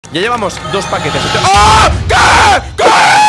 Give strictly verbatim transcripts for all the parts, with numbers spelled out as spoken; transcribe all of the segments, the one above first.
Ya llevamos dos paquetes. ¡Oh! ¿Qué? ¿Qué?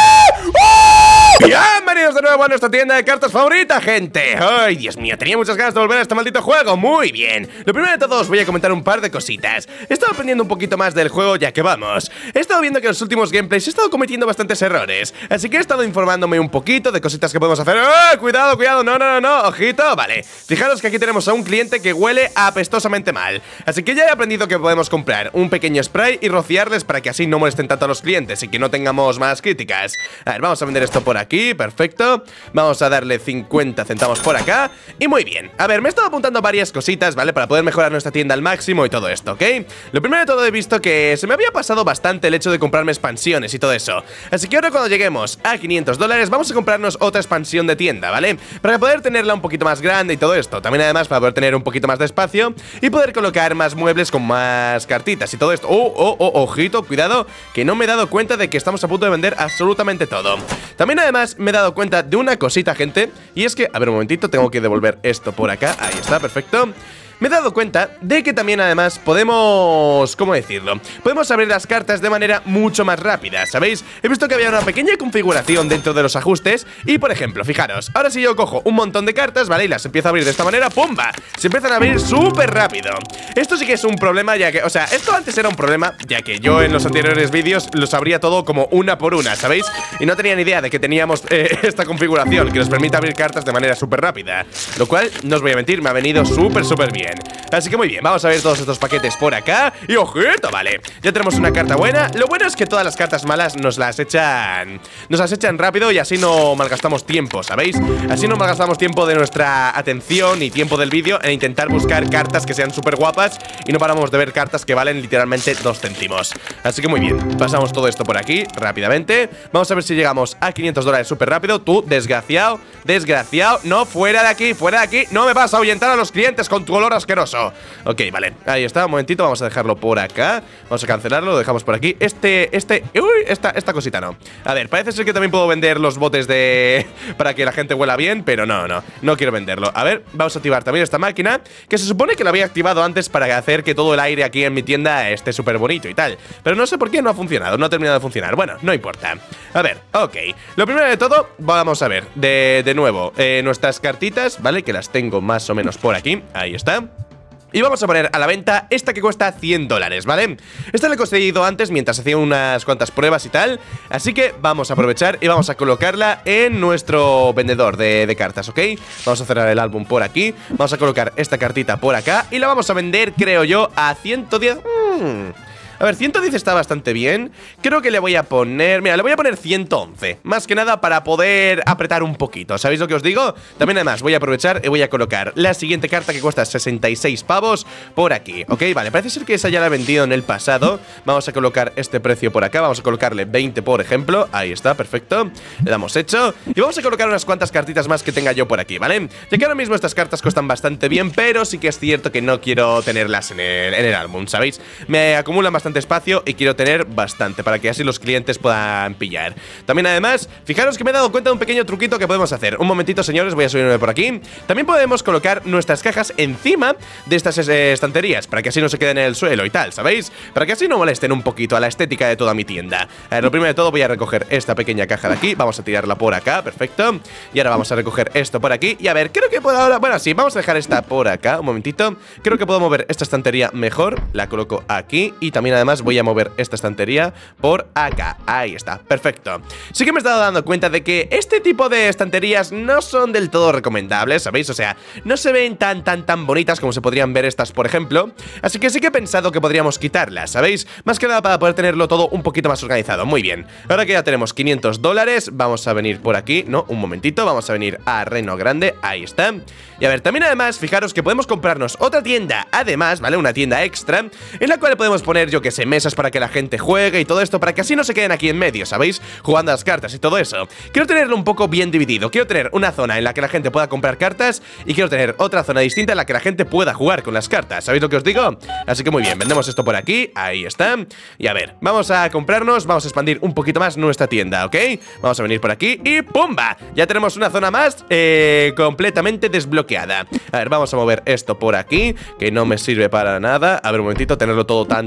Bienvenidos de nuevo a nuestra tienda de cartas favorita, gente. Ay, Dios mío, tenía muchas ganas de volver a este maldito juego. Muy bien. Lo primero de todo os voy a comentar un par de cositas. He estado aprendiendo un poquito más del juego ya que vamos. He estado viendo que en los últimos gameplays he estado cometiendo bastantes errores, así que he estado informándome un poquito de cositas que podemos hacer. ¡Eh! Cuidado, cuidado, no, no, no, no, ojito. Vale, fijaros que aquí tenemos a un cliente que huele apestosamente mal, así que ya he aprendido que podemos comprar un pequeño spray y rociarles para que así no molesten tanto a los clientes y que no tengamos malas críticas. A ver, vamos a vender esto por aquí. Perfecto, vamos a darle cincuenta centavos por acá. Y muy bien, a ver, me he estado apuntando varias cositas, ¿vale? Para poder mejorar nuestra tienda al máximo y todo esto, ¿ok? Lo primero de todo he visto que se me había pasado bastante el hecho de comprarme expansiones y todo eso, así que ahora cuando lleguemos a quinientos dólares vamos a comprarnos otra expansión de tienda, ¿vale? Para poder tenerla un poquito más grande y todo esto. También además para poder tener un poquito más de espacio y poder colocar más muebles con más cartitas y todo esto. Oh, oh, oh, ojito, cuidado, que no me he dado cuenta de que estamos a punto de vender absolutamente todo. También además me he dado cuenta de una cosita, gente, y es que, a ver un momentito, tengo que devolver esto por acá. Ahí está, perfecto. Me he dado cuenta de que también además podemos... ¿cómo decirlo? Podemos abrir las cartas de manera mucho más rápida, ¿sabéis? He visto que había una pequeña configuración dentro de los ajustes y, por ejemplo, fijaros, ahora si yo cojo un montón de cartas, ¿vale? Y las empiezo a abrir de esta manera, ¡pumba! Se empiezan a abrir súper rápido. Esto sí que es un problema, ya que... o sea, esto antes era un problema, ya que yo en los anteriores vídeos los abría todo como una por una, ¿sabéis? Y no tenía ni idea de que teníamos eh, esta configuración que nos permite abrir cartas de manera súper rápida, lo cual, no os voy a mentir, me ha venido súper, súper bien. Así que muy bien, vamos a ver todos estos paquetes por acá. Y ojito, vale, ya tenemos una carta buena. Lo bueno es que todas las cartas malas nos las echan Nos las echan rápido y así no malgastamos tiempo, ¿sabéis? Así no malgastamos tiempo de nuestra atención y tiempo del vídeo en intentar buscar cartas que sean súper guapas y no paramos de ver cartas que valen literalmente dos céntimos. Así que muy bien, pasamos todo esto por aquí rápidamente. Vamos a ver si llegamos a quinientos dólares súper rápido. Tú, desgraciado, desgraciado, no, fuera de aquí, fuera de aquí. No me vas a ahuyentar a los clientes con tu olor asqueroso. Ok, vale, ahí está, un momentito, vamos a dejarlo por acá. Vamos a cancelarlo, lo dejamos por aquí. Este, este, uy, esta, esta cosita no. A ver, parece ser que también puedo vender los botes de... para que la gente huela bien, pero no, no, no quiero venderlo. A ver, vamos a activar también esta máquina, que se supone que la había activado antes para hacer que todo el aire aquí en mi tienda esté súper bonito y tal, pero no sé por qué no ha funcionado, no ha terminado de funcionar. Bueno, no importa. A ver, ok, lo primero de todo, vamos a ver de, de nuevo eh, nuestras cartitas, ¿vale? Que las tengo más o menos por aquí, ahí está. Y vamos a poner a la venta esta que cuesta cien dólares, ¿vale? Esta la he conseguido antes mientras hacía unas cuantas pruebas y tal, así que vamos a aprovechar y vamos a colocarla en nuestro vendedor de, de cartas, ¿ok? Vamos a cerrar el álbum por aquí, vamos a colocar esta cartita por acá y la vamos a vender, creo yo, a ciento diez... Hmm. A ver, ciento diez está bastante bien. Creo que le voy a poner... mira, le voy a poner ciento once. Más que nada para poder apretar un poquito. ¿Sabéis lo que os digo? También además voy a aprovechar y voy a colocar la siguiente carta que cuesta sesenta y seis pavos por aquí. Ok, vale, parece ser que esa ya la he vendido en el pasado. Vamos a colocar este precio por acá. Vamos a colocarle veinte, por ejemplo. Ahí está, perfecto. Le damos hecho. Y vamos a colocar unas cuantas cartitas más que tenga yo por aquí, ¿vale? Ya que ahora mismo estas cartas cuestan bastante bien, pero sí que es cierto que no quiero tenerlas en el, en el álbum, ¿sabéis? Me acumulan bastante espacio y quiero tener bastante para que así los clientes puedan pillar. También además, fijaros que me he dado cuenta de un pequeño truquito que podemos hacer. Un momentito, señores, voy a subirme por aquí. También podemos colocar nuestras cajas encima de estas eh, estanterías para que así no se queden en el suelo y tal, ¿sabéis? Para que así no molesten un poquito a la estética de toda mi tienda. A ver, lo primero de todo voy a recoger esta pequeña caja de aquí. Vamos a tirarla por acá, perfecto. Y ahora vamos a recoger esto por aquí. Y a ver, creo que puedo ahora... bueno, sí, vamos a dejar esta por acá, un momentito. Creo que puedo mover esta estantería mejor. La coloco aquí y también además voy a mover esta estantería por acá. Ahí está, perfecto. Sí que me he estado dando cuenta de que este tipo de estanterías no son del todo recomendables, ¿sabéis? O sea, no se ven tan, tan, tan bonitas como se podrían ver estas, por ejemplo. Así que sí que he pensado que podríamos quitarlas, ¿sabéis? Más que nada para poder tenerlo todo un poquito más organizado. Muy bien, ahora que ya tenemos quinientos dólares, vamos a venir por aquí. No, un momentito, vamos a venir a Reino Grande. Ahí está. Y a ver, también además, fijaros que podemos comprarnos otra tienda, además, ¿vale? Una tienda extra, en la cual podemos poner, yo que sé, mesas para que la gente juegue y todo esto, para que así no se queden aquí en medio, ¿sabéis? Jugando a las cartas y todo eso. Quiero tenerlo un poco bien dividido. Quiero tener una zona en la que la gente pueda comprar cartas y quiero tener otra zona distinta en la que la gente pueda jugar con las cartas. ¿Sabéis lo que os digo? Así que muy bien, vendemos esto por aquí. Ahí está. Y a ver, vamos a comprarnos, vamos a expandir un poquito más nuestra tienda, ¿ok? Vamos a venir por aquí y ¡pumba! Ya tenemos una zona más eh, completamente desbloqueada. A ver, vamos a mover esto por aquí, que no me sirve para nada. A ver, un momentito, tenerlo todo tan, tan, tan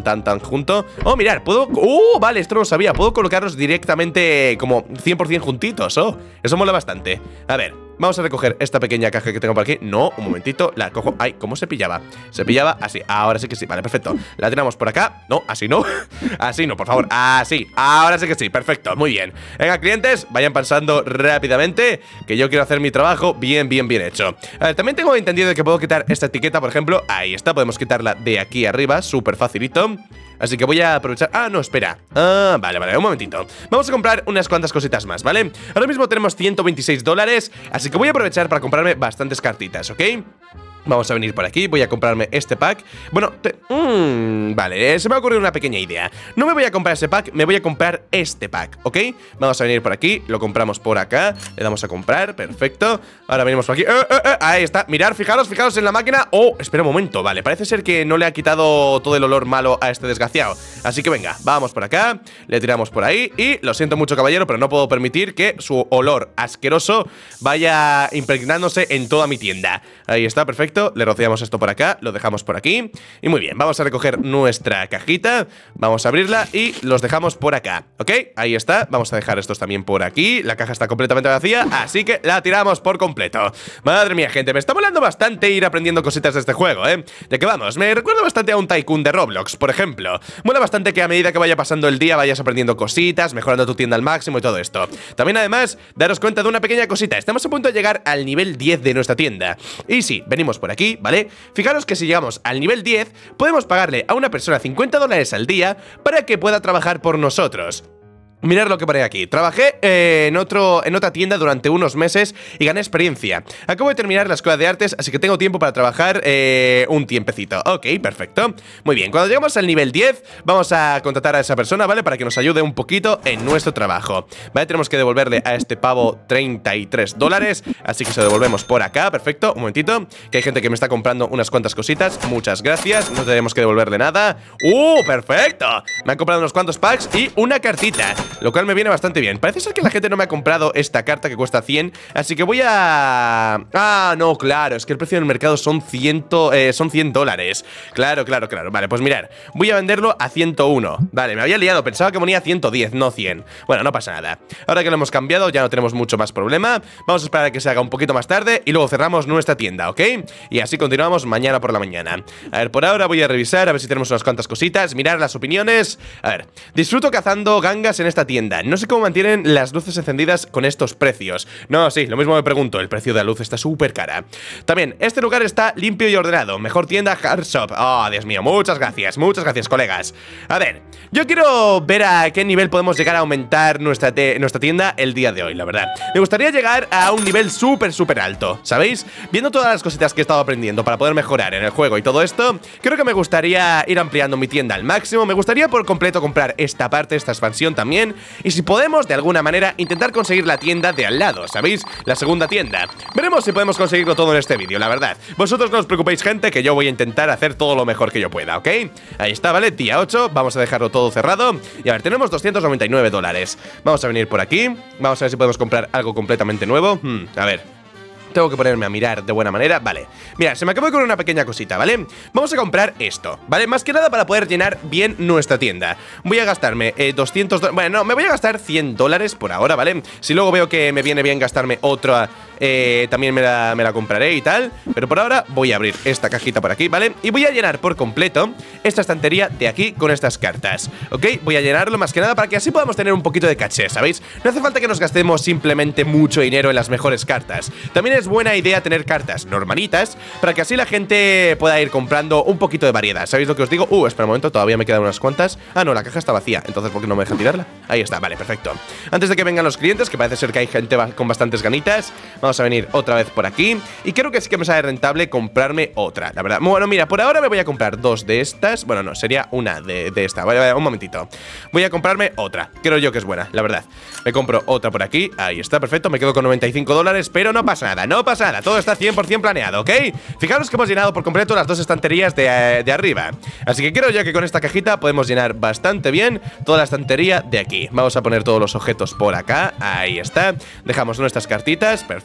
adjunto. Oh, mirad, puedo... ¡Uh! Vale, esto no lo sabía. Puedo colocarlos directamente como cien por cien juntitos. Oh, eso mola bastante. A ver, vamos a recoger esta pequeña caja que tengo por aquí. No, un momentito, la cojo. Ay, ¿cómo se pillaba? Se pillaba así, ahora sí que sí, vale, perfecto. La tiramos por acá, no, así no. Así no, por favor, así, ahora sí que sí, perfecto, muy bien. Venga, clientes, vayan pasando rápidamente, que yo quiero hacer mi trabajo bien, bien, bien hecho. A ver, también tengo entendido de que puedo quitar esta etiqueta, por ejemplo. Ahí está, podemos quitarla de aquí arriba, súper facilito. Así que voy a aprovechar... Ah, no, espera. Ah, vale, vale, un momentito. Vamos a comprar unas cuantas cositas más, ¿vale? Ahora mismo tenemos ciento veintiséis dólares, así que voy a aprovechar para comprarme bastantes cartitas, ¿ok? Vamos a venir por aquí, voy a comprarme este pack. Bueno, te... mm, vale, se me ha ocurrido una pequeña idea. No me voy a comprar ese pack, me voy a comprar este pack, ¿ok? Vamos a venir por aquí, lo compramos por acá. Le damos a comprar, perfecto. Ahora venimos por aquí, eh, eh, eh, ahí está, mirad, fijaros, fijaros en la máquina. Oh, espera un momento, vale, parece ser que no le ha quitado todo el olor malo a este desgraciado. Así que venga, vamos por acá, le tiramos por ahí. Y lo siento mucho, caballero, pero no puedo permitir que su olor asqueroso vaya impregnándose en toda mi tienda. Ahí está, perfecto. Le rociamos esto por acá, lo dejamos por aquí. Y muy bien, vamos a recoger nuestra cajita. Vamos a abrirla y los dejamos por acá, ¿ok? Ahí está, vamos a dejar estos también por aquí. La caja está completamente vacía, así que la tiramos por completo. Madre mía, gente, me está molando bastante ir aprendiendo cositas de este juego, ¿eh? Ya que vamos, me recuerda bastante a un Tycoon de Roblox, por ejemplo. Mola bastante que a medida que vaya pasando el día vayas aprendiendo cositas, mejorando tu tienda al máximo y todo esto. También, además, daros cuenta de una pequeña cosita. Estamos a punto de llegar al nivel diez de nuestra tienda. Y sí, venimos por aquí, ¿vale? Fijaros que si llegamos al nivel diez, podemos pagarle a una persona cincuenta dólares al día para que pueda trabajar por nosotros. Mirad lo que pone aquí. Trabajé eh, en, otro, en otra tienda durante unos meses y gané experiencia. Acabo de terminar la escuela de artes, así que tengo tiempo para trabajar eh, un tiempecito. Ok, perfecto. Muy bien, cuando llegamos al nivel diez, vamos a contratar a esa persona, ¿vale? Para que nos ayude un poquito en nuestro trabajo. Vale, tenemos que devolverle a este pavo treinta y tres dólares, así que se lo devolvemos por acá, perfecto. Un momentito, que hay gente que me está comprando unas cuantas cositas. Muchas gracias, no tenemos que devolverle nada. ¡Uh, perfecto! Me han comprado unos cuantos packs y una cartita, lo cual me viene bastante bien. Parece ser que la gente no me ha comprado esta carta que cuesta cien, así que voy a... Ah, no, claro, es que el precio del mercado son, cien, eh, son cien dólares. Claro, claro, claro. Vale, pues mirad, voy a venderlo a ciento uno. Vale, me había liado, pensaba que ponía ciento diez, no cien. Bueno, no pasa nada. Ahora que lo hemos cambiado ya no tenemos mucho más problema. Vamos a esperar a que se haga un poquito más tarde y luego cerramos nuestra tienda, ¿ok? Y así continuamos mañana por la mañana. A ver, por ahora voy a revisar, a ver si tenemos unas cuantas cositas. Mirar las opiniones. A ver, disfruto cazando gangas en esta tienda. No sé cómo mantienen las luces encendidas con estos precios. No, sí, lo mismo me pregunto. El precio de la luz está súper cara. También, este lugar está limpio y ordenado. Mejor tienda Hard Shop. Oh, Dios mío, muchas gracias. Muchas gracias, colegas. A ver, yo quiero ver a qué nivel podemos llegar a aumentar nuestra, nuestra tienda el día de hoy, la verdad. Me gustaría llegar a un nivel súper, súper alto, ¿sabéis? Viendo todas las cositas que he estado aprendiendo para poder mejorar en el juego y todo esto, creo que me gustaría ir ampliando mi tienda al máximo. Me gustaría por completo comprar esta parte, esta expansión también. Y si podemos, de alguna manera, intentar conseguir la tienda de al lado, ¿sabéis? La segunda tienda. Veremos si podemos conseguirlo todo en este vídeo, la verdad. Vosotros no os preocupéis, gente, que yo voy a intentar hacer todo lo mejor que yo pueda, ¿ok? Ahí está, ¿vale? Día ocho, vamos a dejarlo todo cerrado. Y a ver, tenemos doscientos noventa y nueve dólares. Vamos a venir por aquí. Vamos a ver si podemos comprar algo completamente nuevo. Hmm, a ver. Tengo que ponerme a mirar de buena manera. Vale, mira, se me acabó con una pequeña cosita, ¿vale? Vamos a comprar esto, ¿vale? Más que nada para poder llenar bien nuestra tienda. Voy a gastarme eh, doscientos dólares. Bueno, no, me voy a gastar cien dólares por ahora, ¿vale? Si luego veo que me viene bien gastarme otra, eh, también me la, me la compraré y tal. Pero por ahora voy a abrir esta cajita por aquí, ¿vale? Y voy a llenar por completo esta estantería de aquí con estas cartas, ¿ok? Voy a llenarlo más que nada para que así podamos tener un poquito de caché, ¿sabéis? No hace falta que nos gastemos simplemente mucho dinero en las mejores cartas. También es Es buena idea tener cartas normalitas para que así la gente pueda ir comprando un poquito de variedad. ¿Sabéis lo que os digo? Uh, espera un momento, todavía me quedan unas cuantas. Ah, no, la caja está vacía, entonces ¿por qué no me deja tirarla? Ahí está, vale, perfecto. Antes de que vengan los clientes, que parece ser que hay gente con bastantes ganitas, vamos a venir otra vez por aquí. Y creo que sí que me sale rentable comprarme otra, la verdad. Bueno, mira, por ahora me voy a comprar dos de estas. Bueno, no, sería una de, de esta. Vale, vale, un momentito. Voy a comprarme otra, creo yo que es buena, la verdad. Me compro otra por aquí, ahí está, perfecto. Me quedo con noventa y cinco dólares, pero no pasa nada, no pasa nada, todo está cien por cien planeado, ¿ok? Fijaros que hemos llenado por completo las dos estanterías de, eh, de arriba. Así que creo yo que con esta cajita podemos llenar bastante bien toda la estantería de aquí. Vamos a poner todos los objetos por acá, ahí está. Dejamos nuestras cartitas, perfecto.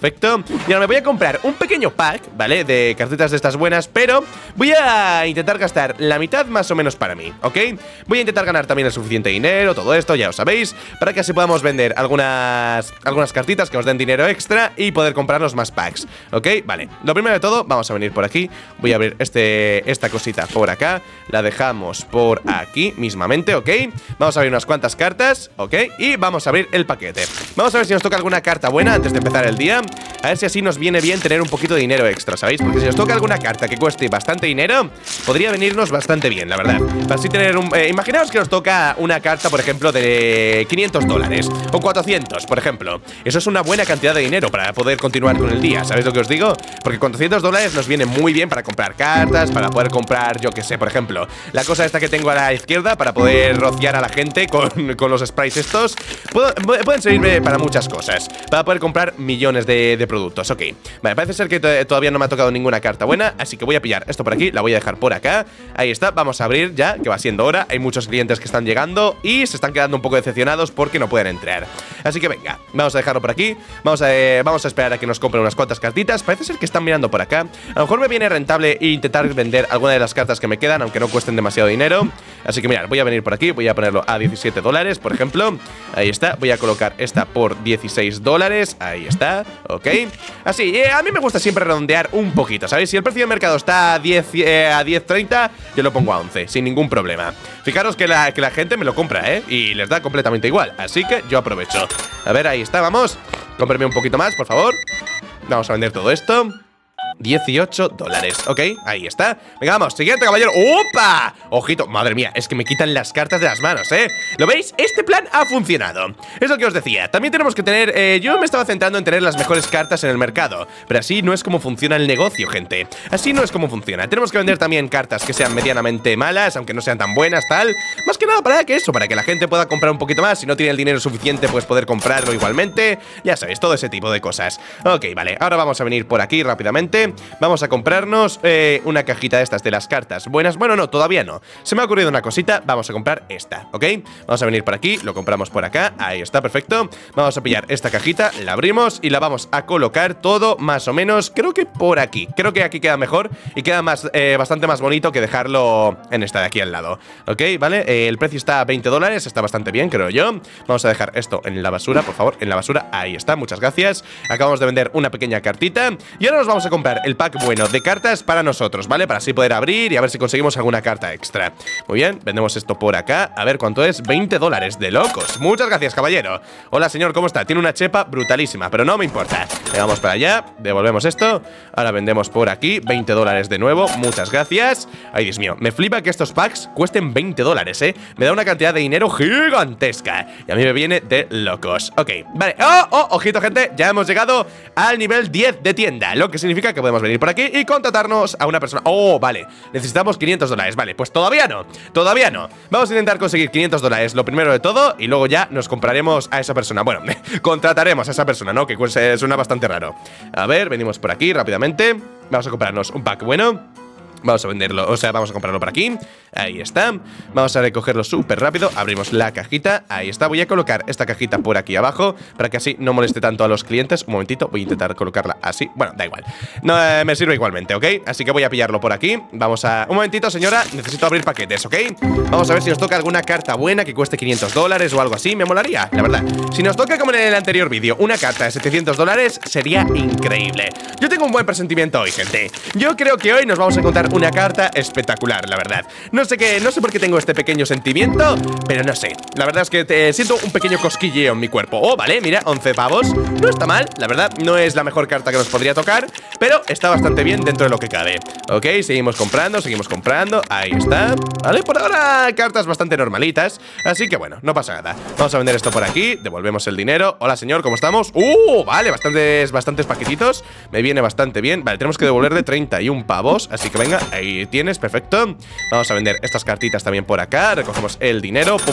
perfecto. Y ahora me voy a comprar un pequeño pack, ¿vale? De cartitas de estas buenas, pero voy a intentar gastar la mitad más o menos para mí, ¿ok? Voy a intentar ganar también el suficiente dinero, todo esto, ya lo sabéis, para que así podamos vender algunas, algunas cartitas que nos den dinero extra y poder comprarnos más packs, ¿ok? Vale, lo primero de todo, vamos a venir por aquí. Voy a abrir este, esta cosita por acá. La dejamos por aquí mismamente, ¿ok? Vamos a abrir unas cuantas cartas, ¿ok? Y vamos a abrir el paquete. Vamos a ver si nos toca alguna carta buena antes de empezar el día. A ver si así nos viene bien tener un poquito de dinero extra, ¿sabéis? Porque si nos toca alguna carta que cueste bastante dinero, podría venirnos bastante bien, la verdad. Para así tener un... Eh, imaginaos que nos toca una carta, por ejemplo, de quinientos dólares o cuatrocientos, por ejemplo. Eso es una buena cantidad de dinero para poder continuar con el día, ¿sabéis lo que os digo? Porque cuatrocientos dólares nos viene muy bien para comprar cartas, para poder comprar, yo que sé, por ejemplo, la cosa esta que tengo a la izquierda para poder rociar a la gente con, con los sprays estos. Puedo, pueden servirme para muchas cosas, para poder comprar millones de, de productos, ok. Vale, parece ser que todavía no me ha tocado ninguna carta buena, así que voy a pillar esto por aquí, la voy a dejar por acá. Ahí está, vamos a abrir ya, que va siendo hora. Hay muchos clientes que están llegando y se están quedando un poco decepcionados porque no pueden entrar. Así que venga, vamos a dejarlo por aquí. Vamos a, eh, vamos a esperar a que nos compren unas cuantas cartitas. Parece ser que están mirando por acá. A lo mejor me viene rentable intentar vender alguna de las cartas que me quedan, aunque no cuesten demasiado dinero. Así que mirad, voy a venir por aquí, voy a ponerlo a diecisiete dólares, por ejemplo. Ahí está, voy a colocar esta por dieciséis dólares. Ahí está, ok. Así, eh, a mí me gusta siempre redondear un poquito, ¿sabéis? Si el precio de mercado está a diez, eh, a diez treinta, yo lo pongo a once, sin ningún problema. Fijaros que la, que la gente me lo compra, ¿eh? Y les da completamente igual, así que yo aprovecho. A ver, ahí está, vamos. Cómprame un poquito más, por favor. Vamos a vender todo esto. dieciocho dólares, ok, ahí está. Venga, vamos, siguiente, caballero. ¡Opa! Ojito, madre mía, es que me quitan las cartas de las manos, ¿eh? ¿Lo veis? Este plan ha funcionado. Es lo que os decía, también tenemos que tener eh, yo me estaba centrando en tener las mejores cartas en el mercado, pero así no es como funciona el negocio, gente. Así no es como funciona. Tenemos que vender también cartas que sean medianamente malas, aunque no sean tan buenas, tal. Más que nada para que eso, para que la gente pueda comprar un poquito más. Si no tiene el dinero suficiente, pues poder comprarlo igualmente. Ya sabéis, todo ese tipo de cosas. Ok, vale, ahora vamos a venir por aquí rápidamente. Vamos a comprarnos eh, una cajita de estas de las cartas buenas. Bueno, no, todavía no. Se me ha ocurrido una cosita. Vamos a comprar esta, ¿ok? Vamos a venir por aquí, lo compramos por acá. Ahí está, perfecto. Vamos a pillar esta cajita, la abrimos y la vamos a colocar todo más o menos, creo que por aquí. Creo que aquí queda mejor y queda más, eh, bastante más bonito que dejarlo en esta de aquí al lado, ¿ok? Vale, eh, el precio está a veinte dólares, está bastante bien, creo yo. Vamos a dejar esto en la basura, por favor, en la basura. Ahí está, muchas gracias. Acabamos de vender una pequeña cartita y ahora nos vamos a comprar el pack bueno de cartas para nosotros, ¿vale? Para así poder abrir y a ver si conseguimos alguna carta extra. Muy bien, vendemos esto por acá. A ver cuánto es, veinte dólares, de locos. Muchas gracias, caballero. Hola, señor, ¿cómo está? Tiene una chepa brutalísima, pero no me importa. Le vamos para allá, devolvemos esto. Ahora vendemos por aquí, veinte dólares de nuevo. Muchas gracias. Ay, Dios mío, me flipa que estos packs cuesten veinte dólares, ¿eh? Me da una cantidad de dinero gigantesca y a mí me viene de locos. Ok, vale, oh, oh, ojito, gente, ya hemos llegado al nivel diez de tienda, lo que significa que podemos venir por aquí y contratarnos a una persona. Oh, vale, necesitamos quinientos dólares. Vale, pues todavía no, todavía no. Vamos a intentar conseguir quinientos dólares lo primero de todo y luego ya nos compraremos a esa persona. Bueno, contrataremos a esa persona, ¿no? Que suena bastante raro. A ver, venimos por aquí rápidamente. Vamos a comprarnos un pack bueno. Vamos a venderlo, o sea, vamos a comprarlo por aquí. Ahí está. Vamos a recogerlo súper rápido. Abrimos la cajita, ahí está. Voy a colocar esta cajita por aquí abajo para que así no moleste tanto a los clientes. Un momentito, voy a intentar colocarla así. Bueno, da igual, no, eh, me sirve igualmente, ¿ok? Así que voy a pillarlo por aquí. Vamos a... Un momentito, señora, necesito abrir paquetes, ¿ok? Vamos a ver si nos toca alguna carta buena que cueste quinientos dólares o algo así. Me molaría, la verdad. Si nos toca, como en el anterior vídeo, una carta de setecientos dólares, sería increíble. Yo tengo un buen presentimiento hoy, gente. Yo creo que hoy nos vamos a encontrar una carta espectacular, la verdad. No sé qué, no sé por qué tengo este pequeño sentimiento, pero no sé. La verdad es que te siento un pequeño cosquilleo en mi cuerpo. Oh, vale, mira, once pavos. No está mal, la verdad. No es la mejor carta que nos podría tocar, pero está bastante bien dentro de lo que cabe. Ok, seguimos comprando, seguimos comprando. Ahí está. Vale, por ahora cartas bastante normalitas, así que bueno, no pasa nada. Vamos a vender esto por aquí, devolvemos el dinero. Hola, señor, ¿cómo estamos? Uh, vale, bastantes, bastantes paquetitos. Me viene bastante bien. Vale, tenemos que devolverle treinta y un pavos, así que venga, ahí tienes, perfecto. Vamos a vender estas cartitas también por acá. Recogemos el dinero, pumba.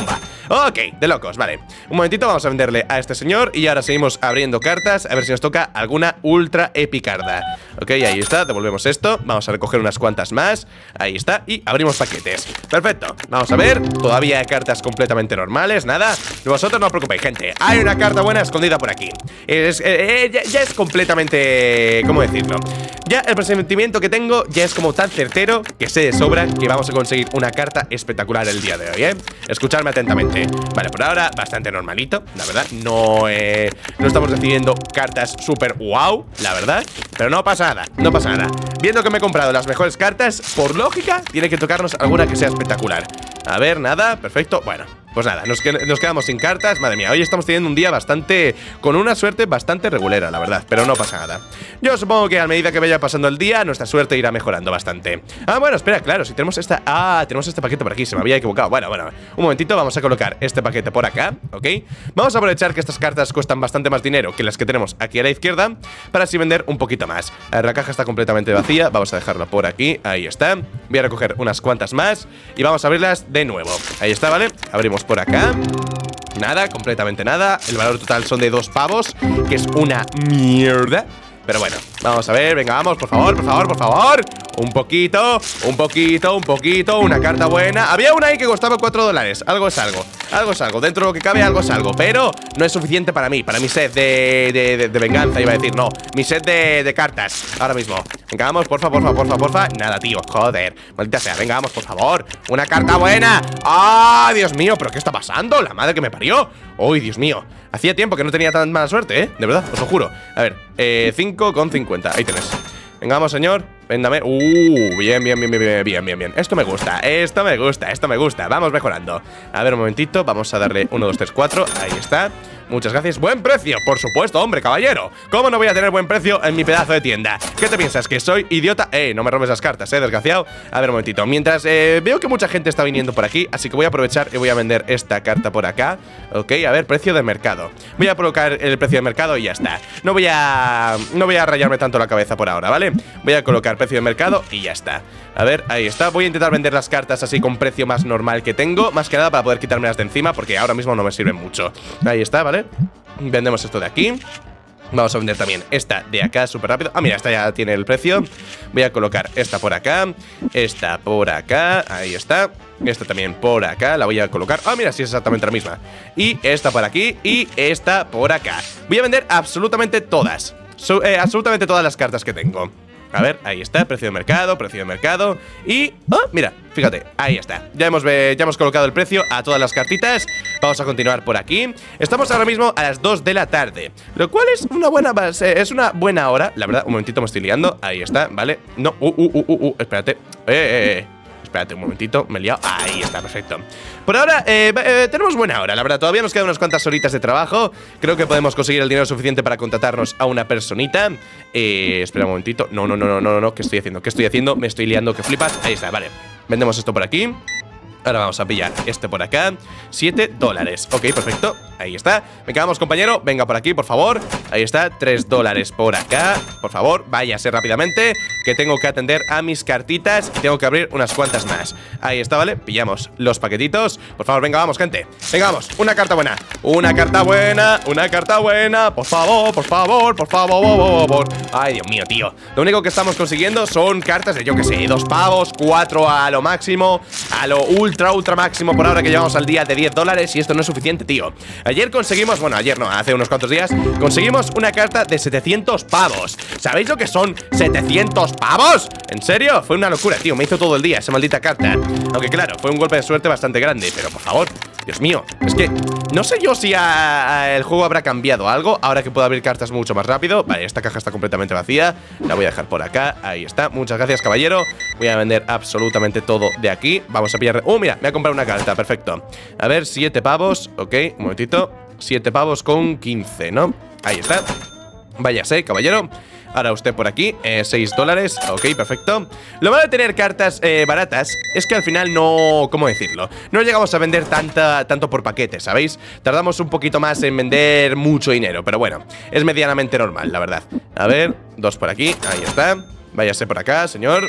Ok, de locos, vale. Un momentito, vamos a venderle a este señor. Y ahora seguimos abriendo cartas, a ver si nos toca alguna ultra epicarda. Ok, ahí está, devolvemos esto. Vamos a recoger unas cuantas más. Ahí está, y abrimos paquetes. Perfecto, vamos a ver, todavía hay cartas completamente normales, nada. Vosotros no os preocupéis, gente, hay una carta buena escondida por aquí. Es, eh, eh, ya, ya es completamente... ¿Cómo decirlo? Ya el presentimiento que tengo ya es como tan certero que sé de sobra que vamos a conseguir una carta espectacular el día de hoy, ¿eh? Escuchadme atentamente. Vale, por ahora bastante normalito, la verdad. No, eh, no estamos recibiendo cartas súper wow, la verdad. Pero no pasa nada, no pasa nada. Viendo que me he comprado las mejores cartas, por lógica, tiene que tocarnos alguna que sea espectacular. A ver, nada, perfecto, bueno. Pues nada, nos, que, nos quedamos sin cartas. Madre mía, hoy estamos teniendo un día bastante... con una suerte bastante regulera, la verdad. Pero no pasa nada. Yo supongo que a medida que vaya pasando el día, nuestra suerte irá mejorando bastante. Ah, bueno, espera, claro, si tenemos esta... Ah, tenemos este paquete por aquí, se me había equivocado. Bueno, bueno, un momentito, vamos a colocar este paquete por acá, ¿ok? Vamos a aprovechar que estas cartas cuestan bastante más dinero que las que tenemos aquí a la izquierda, para así vender un poquito más. A ver, la caja está completamente vacía, vamos a dejarla por aquí, ahí está. Voy a recoger unas cuantas más y vamos a abrirlas de nuevo. Ahí está, ¿vale? Abrimos por acá. Nada, completamente nada. El valor total son de dos pavos, que es una mierda. Pero bueno, vamos a ver, venga, vamos, por favor, por favor, por favor. Un poquito, un poquito, un poquito. Una carta buena. Había una ahí que costaba cuatro dólares. Algo es algo, algo es algo. Dentro de lo que cabe, algo es algo. Pero no es suficiente para mí, para mi set de, de, de, de venganza, iba a decir, no. Mi set de, de cartas, ahora mismo. Venga, vamos, porfa, porfa, porfa, porfa. Nada, tío, joder, maldita sea, venga, vamos, por favor. Una carta buena. ¡Ah, Dios mío! ¿Pero qué está pasando? La madre que me parió. ¡Uy, Dios mío! Hacía tiempo que no tenía tan mala suerte, ¿eh? De verdad, os lo juro. A ver, eh, cinco con cincuenta, ahí tenés. Venga, vamos, señor, véndame. Uh, bien, bien, bien, bien, bien, bien, bien. Esto me gusta, esto me gusta, esto me gusta. Vamos mejorando. A ver, un momentito, vamos a darle uno, dos, tres, cuatro. Ahí está. Muchas gracias. ¡Buen precio! Por supuesto, hombre, caballero. ¿Cómo no voy a tener buen precio en mi pedazo de tienda? ¿Qué te piensas? ¿Que soy idiota? Eh, no me robes las cartas, eh, desgraciado. A ver, un momentito. Mientras, eh, veo que mucha gente está viniendo por aquí, así que voy a aprovechar y voy a vender esta carta por acá. Ok, a ver, precio de mercado. Voy a colocar el precio de mercado y ya está. No voy a... no voy a rayarme tanto la cabeza por ahora, ¿vale? Voy a colocar precio de mercado y ya está. A ver, ahí está. Voy a intentar vender las cartas así con precio más normal que tengo. Más que nada para poder quitármelas de encima, porque ahora mismo no me sirven mucho. Ahí está, ¿vale? Vendemos esto de aquí. Vamos a vender también esta de acá súper rápido. Ah, mira, esta ya tiene el precio. Voy a colocar esta por acá, esta por acá, ahí está. Esta también por acá, la voy a colocar. Ah, mira, sí es exactamente la misma. Y esta por aquí y esta por acá. Voy a vender absolutamente todas so, eh, Absolutamente todas las cartas que tengo. A ver, ahí está, precio de mercado, precio de mercado. Y, oh, mira, fíjate, ahí está. Ya hemos, ya hemos colocado el precio a todas las cartitas. Vamos a continuar por aquí. Estamos ahora mismo a las dos de la tarde, lo cual es una buena base, es una buena hora. La verdad, un momentito, me estoy liando. Ahí está, vale. No, uh, uh, uh, uh, uh espérate. Eh, eh, eh Espérate un momentito, me he liado. Ahí está, perfecto. Por ahora, eh, eh, tenemos buena hora, la verdad. Todavía nos quedan unas cuantas horitas de trabajo. Creo que podemos conseguir el dinero suficiente para contratarnos a una personita. Eh, espera un momentito. No, no, no, no, no, no. ¿Qué estoy haciendo? ¿Qué estoy haciendo? Me estoy liando, que flipas. Ahí está, vale. Vendemos esto por aquí. Ahora vamos a pillar este por acá. siete dólares. Ok, perfecto. Ahí está. Venga, vamos, compañero. Venga por aquí, por favor. Ahí está. tres dólares por acá. Por favor, váyase rápidamente, que tengo que atender a mis cartitas y tengo que abrir unas cuantas más. Ahí está, ¿vale? Pillamos los paquetitos. Por favor, venga, vamos, gente. Venga, vamos. Una carta buena. Una carta buena. Una carta buena. Por favor, por favor, por favor, por favor. Ay, Dios mío, tío. Lo único que estamos consiguiendo son cartas de, yo que sé, dos pavos, cuatro a lo máximo, a lo ultra Ultra, ultra máximo por ahora, que llevamos al día de diez dólares. Y esto no es suficiente, tío. Ayer conseguimos, bueno, ayer no, hace unos cuantos días conseguimos una carta de setecientos pavos. ¿Sabéis lo que son setecientos pavos? ¿En serio? Fue una locura, tío, me hizo todo el día esa maldita carta. Aunque claro, fue un golpe de suerte bastante grande. Pero por favor, Dios mío, es que no sé yo si a, a el juego habrá cambiado algo ahora que puedo abrir cartas mucho más rápido. Vale, esta caja está completamente vacía. La voy a dejar por acá, ahí está. Muchas gracias, caballero. Voy a vender absolutamente todo de aquí. Vamos a pillar... ¡Oh, mira! Me voy a comprar una carta, perfecto. A ver, siete pavos, ok, un momentito. siete pavos con quince, ¿no? Ahí está. Váyase, caballero. Ahora usted por aquí, eh, seis dólares, ok, perfecto. Lo malo de tener cartas eh, baratas es que al final no... ¿Cómo decirlo? No llegamos a vender tanta, tanto por paquete, ¿sabéis? Tardamos un poquito más en vender mucho dinero, pero bueno, es medianamente normal, la verdad. A ver, dos por aquí, ahí está. Váyase por acá, señor.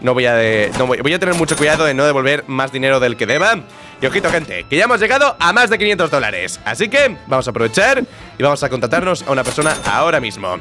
No voy a de, no voy, voy a tener mucho cuidado de no devolver más dinero del que deba. Y ojito, gente, que ya hemos llegado a más de quinientos dólares. Así que vamos a aprovechar y vamos a contratarnos a una persona ahora mismo.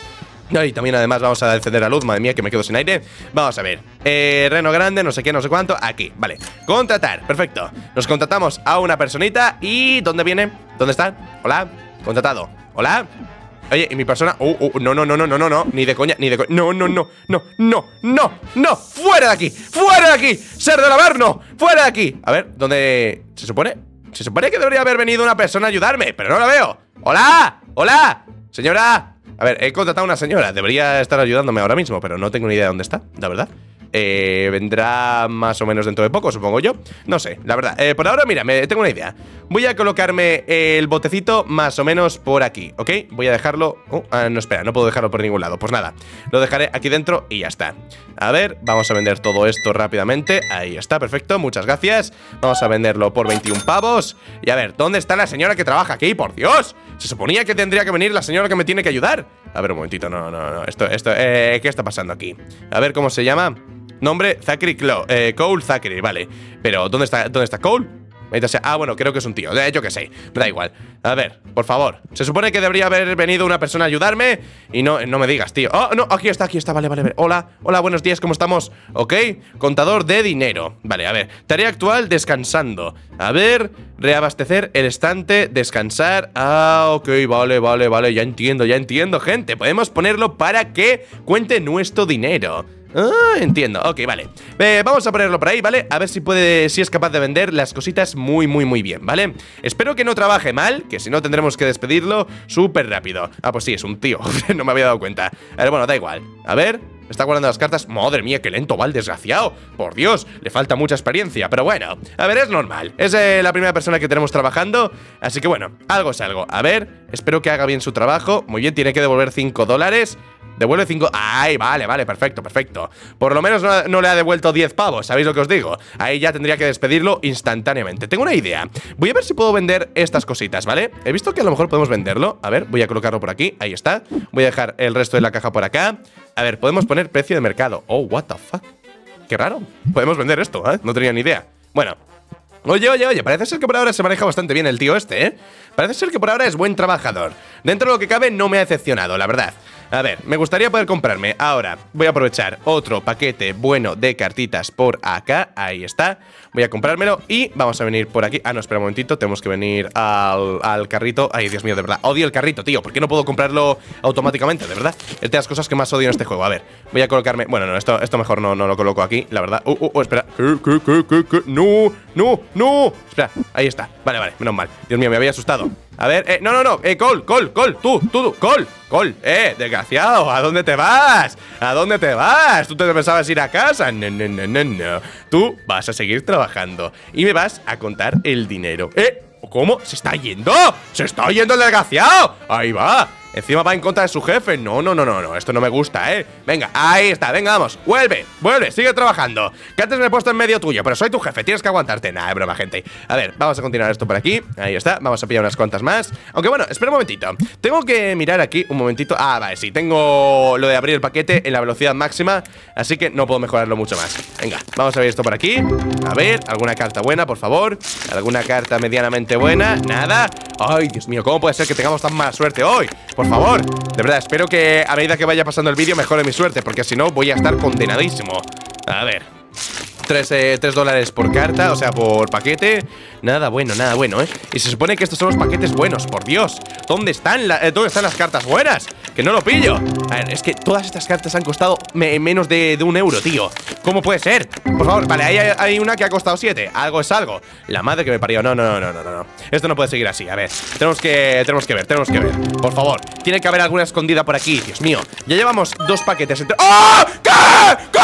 Y también además vamos a encender la luz. Madre mía, que me quedo sin aire. Vamos a ver, eh, Reno grande, no sé qué, no sé cuánto. Aquí, vale, contratar, perfecto. Nos contratamos a una personita. ¿Y dónde viene? ¿Dónde está? Hola, contratado, hola. Oye, y mi persona, uh, uh, no, no, no, no, no, no, no, ni de coña, ni de coña, no, no, no, no, no, no, no, fuera de aquí, fuera de aquí, ser del Averno, fuera de aquí. A ver, ¿dónde se supone? Se supone que debería haber venido una persona a ayudarme, pero no la veo. Hola, hola, señora. A ver, he contratado a una señora, debería estar ayudándome ahora mismo, pero no tengo ni idea de dónde está, la verdad. Eh, vendrá más o menos dentro de poco, supongo yo. No sé, la verdad, eh, por ahora, mira, me, tengo una idea. Voy a colocarme el botecito más o menos por aquí, ¿ok? Voy a dejarlo... Uh, ah, no, espera, no puedo dejarlo por ningún lado. Pues nada, lo dejaré aquí dentro y ya está. A ver, vamos a vender todo esto rápidamente. Ahí está, perfecto, muchas gracias. Vamos a venderlo por veintiún pavos. Y a ver, ¿dónde está la señora que trabaja aquí? ¡Por Dios! Se suponía que tendría que venir la señora que me tiene que ayudar. A ver, un momentito, no, no, no, esto, esto, eh, ¿qué está pasando aquí? A ver, ¿cómo se llama? Nombre, Zachary Clow, eh, Cole Zachary, vale. Pero, ¿dónde está, dónde está Cole? Ah, bueno, creo que es un tío, eh, yo qué sé, me da igual. A ver, por favor, se supone que debería haber venido una persona a ayudarme. Y no, no me digas, tío. Oh, no, aquí está, aquí está, vale, vale, vale. Hola, hola, buenos días, ¿cómo estamos? Ok, contador de dinero. Vale, a ver, tarea actual, descansando. A ver, reabastecer el estante, descansar. Ah, ok, vale, vale, vale, ya entiendo, ya entiendo, gente. Podemos ponerlo para que cuente nuestro dinero. Ah, entiendo, ok, vale. eh, Vamos a ponerlo por ahí, ¿vale? A ver si puede, si es capaz de vender las cositas muy, muy, muy bien, ¿vale? Espero que no trabaje mal, que si no tendremos que despedirlo súper rápido. Ah, pues sí, es un tío, no me había dado cuenta. A ver, bueno, da igual. A ver, está guardando las cartas. Madre mía, qué lento va el desgraciado. Por Dios, le falta mucha experiencia. Pero bueno, a ver, es normal. Es eh, la primera persona que tenemos trabajando. Así que bueno, algo es algo. A ver, espero que haga bien su trabajo. Muy bien, tiene que devolver cinco dólares. Devuelve cinco... ¡Ay, vale, vale! Perfecto, perfecto. Por lo menos no, no le ha devuelto diez pavos, ¿sabéis lo que os digo? Ahí ya tendría que despedirlo instantáneamente. Tengo una idea. Voy a ver si puedo vender estas cositas, ¿vale? He visto que a lo mejor podemos venderlo. A ver, voy a colocarlo por aquí. Ahí está. Voy a dejar el resto de la caja por acá. A ver, podemos poner precio de mercado. Oh, what the fuck. Qué raro. Podemos vender esto, ¿eh? No tenía ni idea. Bueno. Oye, oye, oye, parece ser que por ahora se maneja bastante bien el tío este, ¿eh? Parece ser que por ahora es buen trabajador. Dentro de lo que cabe no me ha decepcionado, la verdad. A ver, me gustaría poder comprarme. Ahora, voy a aprovechar otro paquete bueno de cartitas por acá. Ahí está. Voy a comprármelo y vamos a venir por aquí. Ah, no, espera un momentito, tenemos que venir al, al carrito. Ay, Dios mío, de verdad, odio el carrito, tío. ¿Por qué no puedo comprarlo automáticamente, de verdad? Es de las cosas que más odio en este juego. A ver, voy a colocarme... Bueno, no, esto, esto mejor no, no lo coloco aquí, la verdad. Uh, uh, uh, espera. ¿Qué, qué, qué, qué, qué? No, no, no. Espera, ahí está. Vale, vale, menos mal. Dios mío, me había asustado. A ver, eh, no, no, no, eh, Cole, Cole, Cole, tú, tú, tú, Cole, Cole, eh, desgraciado, ¿a dónde te vas? ¿A dónde te vas? ¿Tú te pensabas ir a casa? No, no, no, no, no. Tú vas a seguir trabajando y me vas a contar el dinero. Eh, ¿cómo? ¿Se está yendo? ¡Se está yendo el desgraciado! Ahí va. Encima va en contra de su jefe. No, no, no, no, no. Esto no me gusta, ¿eh? Venga, ahí está. Venga, vamos. Vuelve, vuelve. Sigue trabajando. Que antes me he puesto en medio tuyo, pero soy tu jefe. Tienes que aguantarte. Nada, es broma, gente. A ver, vamos a continuar esto por aquí. Ahí está. Vamos a pillar unas cuantas más. Aunque bueno, espera un momentito. Tengo que mirar aquí un momentito. Ah, vale, sí. Tengo lo de abrir el paquete en la velocidad máxima. Así que no puedo mejorarlo mucho más. Venga, vamos a ver esto por aquí. A ver, alguna carta buena, por favor. Alguna carta medianamente buena. Nada. Ay, Dios mío, ¿cómo puede ser que tengamos tan mala suerte hoy? Por favor, de verdad, espero que a medida que vaya pasando el vídeo mejore mi suerte, porque si no voy a estar condenadísimo. A ver, tres, eh, tres dólares por carta, o sea, por paquete. Nada bueno, nada bueno, ¿eh? Y se supone que estos son los paquetes buenos, por Dios. ¿Dónde están, la, eh, ¿dónde están las cartas buenas? Que no lo pillo. A ver, es que todas estas cartas han costado me, menos de, de un euro, tío. ¿Cómo puede ser? Por favor, vale, ahí hay, hay una que ha costado siete. Algo es algo. La madre que me parió. No, no, no, no, no, no. Esto no puede seguir así. A ver, tenemos que, tenemos que ver, tenemos que ver. Por favor, tiene que haber alguna escondida por aquí. Dios mío, ya llevamos dos paquetes entre... ¡Oh! ¿Qué? ¿Qué?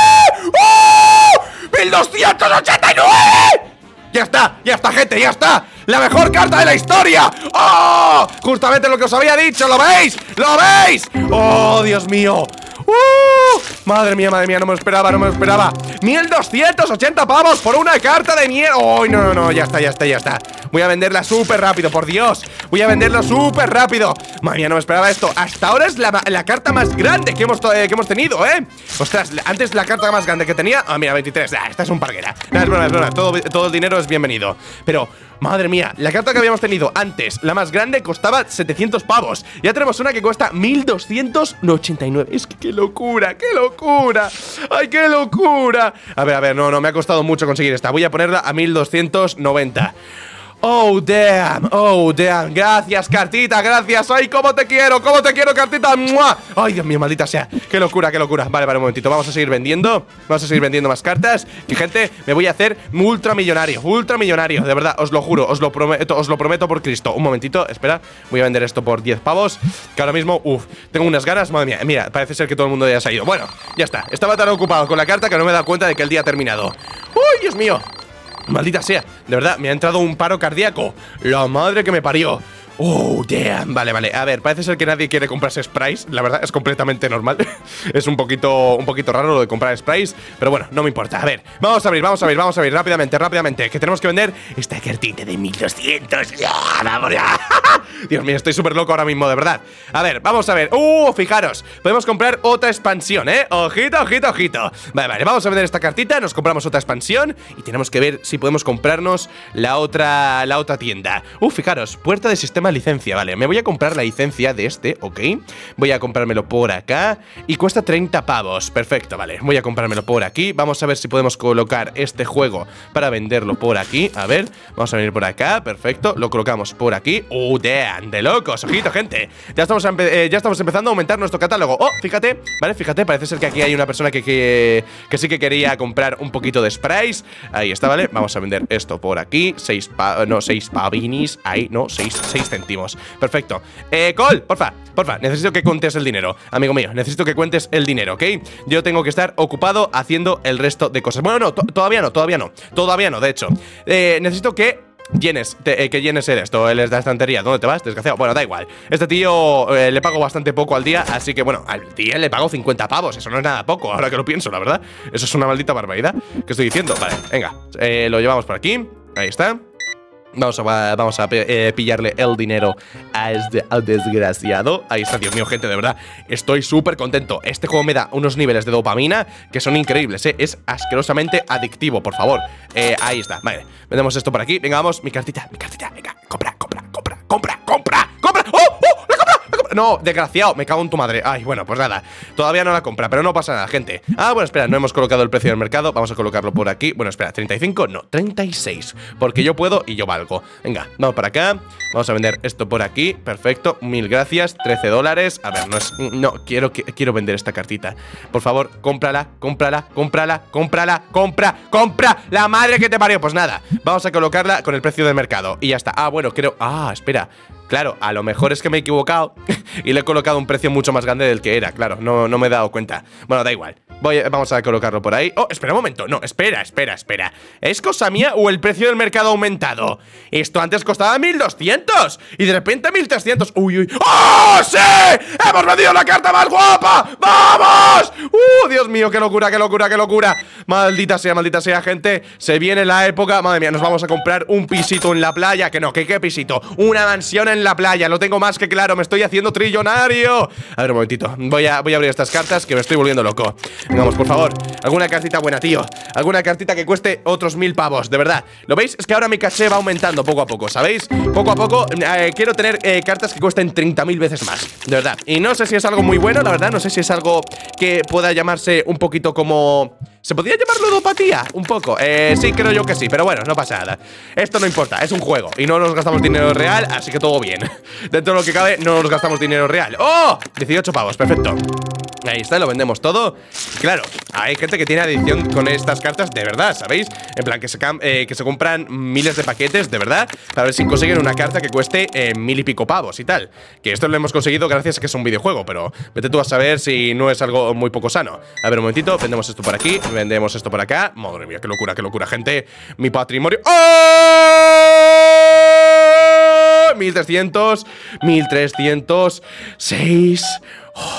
¡Oh! ¡mil doscientos ochenta y nueve! ¡Ya está! ¡Ya está, gente! ¡Ya está! ¡La mejor carta de la historia! ¡Oh! Justamente lo que os había dicho. ¿Lo veis? ¿Lo veis? ¡Oh, Dios mío! ¡Uh! Madre mía, madre mía, no me lo esperaba, no me lo esperaba. Mil doscientos ochenta pavos por una carta de mierda. ¡Oh, no, no, no! Ya está, ya está, ya está. Voy a venderla súper rápido, por Dios. Voy a venderla súper rápido. Madre mía, no me esperaba esto. Hasta ahora es la, la carta más grande que hemos, eh, que hemos tenido, ¿eh? Ostras, antes la carta más grande que tenía. Ah, mira, veintitrés. Ah, esta es un parguera. No, es broma, es broma. Todo, todo el dinero es bienvenido. Pero, madre mía, la carta que habíamos tenido antes, la más grande, costaba setecientos pavos. Ya tenemos una que cuesta mil doscientos ochenta y nueve. Es que qué locura, qué locura. ¡Ay, qué locura! A ver, a ver, no, no, me ha costado mucho conseguir esta. Voy a ponerla a mil doscientos noventa. Oh, damn, oh, damn. Gracias, cartita, gracias. Ay, cómo te quiero, cómo te quiero, cartita. ¡Mua! Ay, Dios mío, maldita sea. Qué locura, qué locura. Vale, vale, un momentito. Vamos a seguir vendiendo. Vamos a seguir vendiendo más cartas. Y, gente, me voy a hacer ultramillonario. Ultramillonario, de verdad, os lo juro, os lo prometo, os lo prometo por Cristo. Un momentito, espera. Voy a vender esto por diez pavos. Que ahora mismo, uff, tengo unas ganas. Madre mía, mira, parece ser que todo el mundo ya se ha ido. Bueno, ya está. Estaba tan ocupado con la carta que no me he dado cuenta de que el día ha terminado. ¡Uy, Dios mío! Maldita sea, de verdad, me ha entrado un paro cardíaco. La madre que me parió. Oh, damn. Vale, vale. A ver, parece ser que nadie quiere comprarse sprays. La verdad, es completamente normal. Es un poquito, un poquito raro lo de comprar sprays, pero bueno, no me importa. A ver, vamos a abrir, vamos a abrir, vamos a abrir rápidamente, rápidamente. Que tenemos que vender esta cartita de mil doscientos. ¡Ya, vamos ya! Dios mío, estoy súper loco ahora mismo, de verdad. A ver, vamos a ver. ¡Uh! Fijaros, podemos comprar otra expansión, ¿eh? Ojito, ojito, ojito. Vale, vale, vamos a vender esta cartita. Nos compramos otra expansión y tenemos que ver si podemos comprarnos la otra, la otra tienda. ¡Uh! Fijaros, puerta de sistema licencia, vale, me voy a comprar la licencia de este, ok. Voy a comprármelo por acá y cuesta treinta pavos, perfecto, vale. Voy a comprármelo por aquí, vamos a ver si podemos colocar este juego para venderlo por aquí. A ver, vamos a venir por acá, perfecto. Lo colocamos por aquí. ¡Uh, damn! De locos, ojito, gente. Ya estamos, eh, ya estamos empezando a aumentar nuestro catálogo. Oh, fíjate, vale, fíjate, parece ser que aquí hay una persona que, que, que sí que quería comprar un poquito de sprays. Ahí está, vale, vamos a vender esto por aquí. Seis pa no, seis pavinis, ahí, no, seis, seis centimos. Perfecto. Eh, Cole, porfa, porfa, necesito que cuentes el dinero, amigo mío, necesito que cuentes el dinero, ¿ok? Yo tengo que estar ocupado haciendo el resto de cosas. Bueno, no, todavía no, todavía no, todavía no, de hecho. Eh, necesito que llenes, te, eh, que llenes el esto, él es de la estantería. ¿Dónde te vas, desgraciado? Bueno, da igual. Este tío eh, le pago bastante poco al día, así que bueno, al día le pago cincuenta pavos. Eso no es nada poco, ahora que lo pienso, la verdad. Eso es una maldita barbaridad. ¿Qué estoy diciendo? Vale, venga, eh, lo llevamos por aquí. Ahí está. Vamos a, vamos a eh, pillarle el dinero a este, al desgraciado. Ahí está, Dios mío, gente, de verdad estoy súper contento. Este juego me da unos niveles de dopamina que son increíbles, ¿eh? Es asquerosamente adictivo, por favor. eh, Ahí está, vale, vendemos esto por aquí. Venga, vamos, mi cartita, mi cartita, venga, compra, compra, compra, compra, compra, compra. ¡Oh, oh! ¡La compra! ¡La compra! No, desgraciado, me cago en tu madre. Ay, bueno, pues nada, todavía no la compra, pero no pasa nada, gente. Ah, bueno, espera, no hemos colocado el precio del mercado. Vamos a colocarlo por aquí. Bueno, espera, treinta y cinco, no, treinta y seis, porque yo puedo y yo valgo. Venga, vamos para acá. Vamos a vender esto por aquí, perfecto, mil gracias, trece dólares. A ver, no es, no, quiero, quiero vender esta cartita. Por favor, cómprala, cómprala, cómprala, cómprala, compra, compra. La madre que te parió. Pues nada, vamos a colocarla con el precio del mercado y ya está. Ah, bueno, creo, ah, espera. Claro, a lo mejor es que me he equivocado y le he colocado un precio mucho más grande del que era. Claro, no, no me he dado cuenta. Bueno, da igual. Voy, vamos a colocarlo por ahí. Oh, espera un momento. No, espera, espera, espera. ¿Es cosa mía o el precio del mercado ha aumentado? Esto antes costaba mil doscientos y de repente mil trescientos. Uy, uy. ¡Oh, sí! ¡Hemos vendido la carta más guapa! ¡Vamos! ¡Uh, Dios mío! ¡Qué locura, qué locura, qué locura! Maldita sea, maldita sea, gente. Se viene la época. Madre mía, nos vamos a comprar un pisito en la playa. Que no, que qué pisito. Una mansión en la playa. Lo tengo más que claro. Me estoy haciendo trillonario. A ver, un momentito. Voy a, voy a abrir estas cartas que me estoy volviendo loco. Vamos, por favor, alguna cartita buena, tío. Alguna cartita que cueste otros mil pavos, de verdad. ¿Lo veis? Es que ahora mi caché va aumentando poco a poco, ¿sabéis? Poco a poco eh, quiero tener eh, cartas que cuesten treinta mil veces más, de verdad. Y no sé si es algo muy bueno, la verdad. No sé si es algo que pueda llamarse un poquito como... ¿Se podría llamar ludopatía? Un poco, eh, sí, creo yo que sí, pero bueno, no pasa nada. Esto no importa, es un juego y no nos gastamos dinero real, así que todo bien. Dentro de lo que cabe, no nos gastamos dinero real. ¡Oh! dieciocho pavos, perfecto. Ahí está, lo vendemos todo. Claro, hay gente que tiene adicción con estas cartas de verdad, ¿sabéis? En plan, que se, eh, que se compran miles de paquetes, de verdad, para ver si consiguen una carta que cueste eh, mil y pico pavos y tal. Que esto lo hemos conseguido gracias a que es un videojuego, pero vete tú a saber si no es algo muy poco sano. A ver, un momentito, vendemos esto por aquí, vendemos esto por acá. Madre mía, qué locura, qué locura, gente. Mi patrimonio... ¡Oh! mil trescientos, mil trescientos seis... Oh,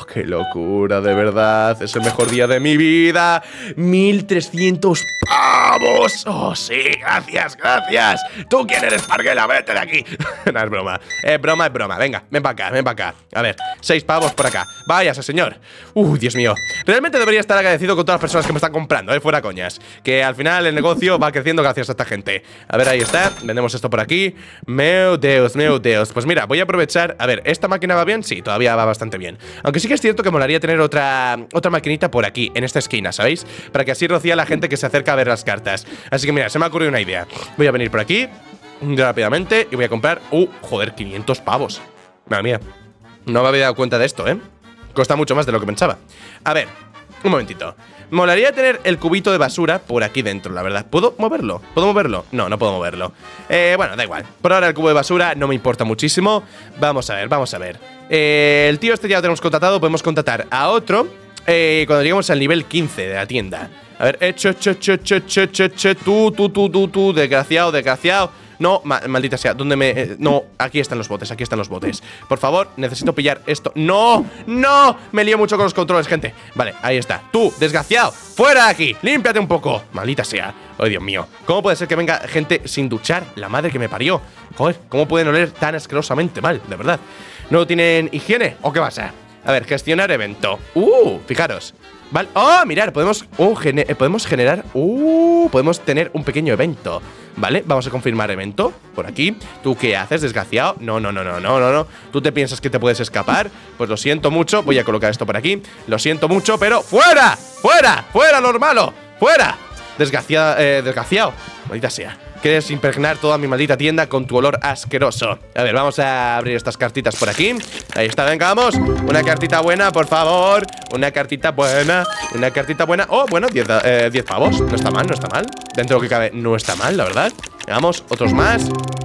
qué locura, de verdad. Es el mejor día de mi vida. mil trescientos pavos. Oh, sí, gracias, gracias. ¿Tú quién eres, Parguela? Vete de aquí. No, es broma. Es broma, es broma. Venga, ven para acá, ven para acá. A ver, seis pavos por acá. Váyase, señor. Uy, Dios mío. Realmente debería estar agradecido con todas las personas que me están comprando, eh, fuera coñas. Que al final el negocio va creciendo gracias a esta gente. A ver, ahí está. Vendemos esto por aquí. Meu Deus, meu Deus. Pues mira, voy a aprovechar. A ver, ¿esta máquina va bien? Sí, todavía va bastante bien. Aunque sí que es cierto que molaría tener otra Otra maquinita por aquí, en esta esquina, ¿sabéis? Para que así rocía a la gente que se acerca a ver las cartas. Así que mira, se me ha ocurrido una idea. Voy a venir por aquí rápidamente y voy a comprar. Uh, joder, quinientos pavos. Madre mía, no me había dado cuenta de esto, ¿eh? Cuesta mucho más de lo que pensaba. A ver, un momentito. Molaría tener el cubito de basura por aquí dentro, la verdad. ¿Puedo moverlo? ¿Puedo moverlo? No, no puedo moverlo. Eh, bueno, da igual. Por ahora el cubo de basura no me importa muchísimo. Vamos a ver, vamos a ver. Eh, el tío este ya lo tenemos contratado. Podemos contratar a otro eh, cuando lleguemos al nivel quince de la tienda. A ver, eh, che, che, che, che, che, che, che, tú, tú, tú, tú, tú, desgraciado, desgraciado. No, ma maldita sea, ¿dónde me...? Eh, no, aquí están los botes, aquí están los botes. Por favor, necesito pillar esto. ¡No! ¡No! Me lío mucho con los controles, gente. Vale, ahí está. Tú, desgraciado, fuera de aquí. Límpiate un poco. Maldita sea. ¡Oh, Dios mío! ¿Cómo puede ser que venga gente sin duchar? La madre que me parió. Joder, ¿cómo pueden oler tan asquerosamente mal? De verdad. ¿No tienen higiene? ¿O qué pasa? A ver, gestionar evento. ¡Uh! Fijaros. Vale. ¡Oh! Mirar, podemos, oh, gene podemos generar. ¡Uh! Podemos tener un pequeño evento. Vale, vamos a confirmar evento. Por aquí. ¿Tú qué haces, desgraciado? No, no, no, no, no, no, no. ¿Tú te piensas que te puedes escapar? Pues lo siento mucho. Voy a colocar esto por aquí. Lo siento mucho, pero ¡fuera! ¡Fuera! ¡Fuera, lo malo! ¡Fuera! Desgraciado, eh, desgraciado. Maldita sea. Quieres impregnar toda mi maldita tienda con tu olor asqueroso. A ver, vamos a abrir estas cartitas por aquí. Ahí está, venga, vamos. Una cartita buena, por favor. Una cartita buena. Una cartita buena. Oh, bueno, diez eh, pavos. No está mal, no está mal. Dentro de lo que cabe, no está mal, la verdad. Vamos, otros más.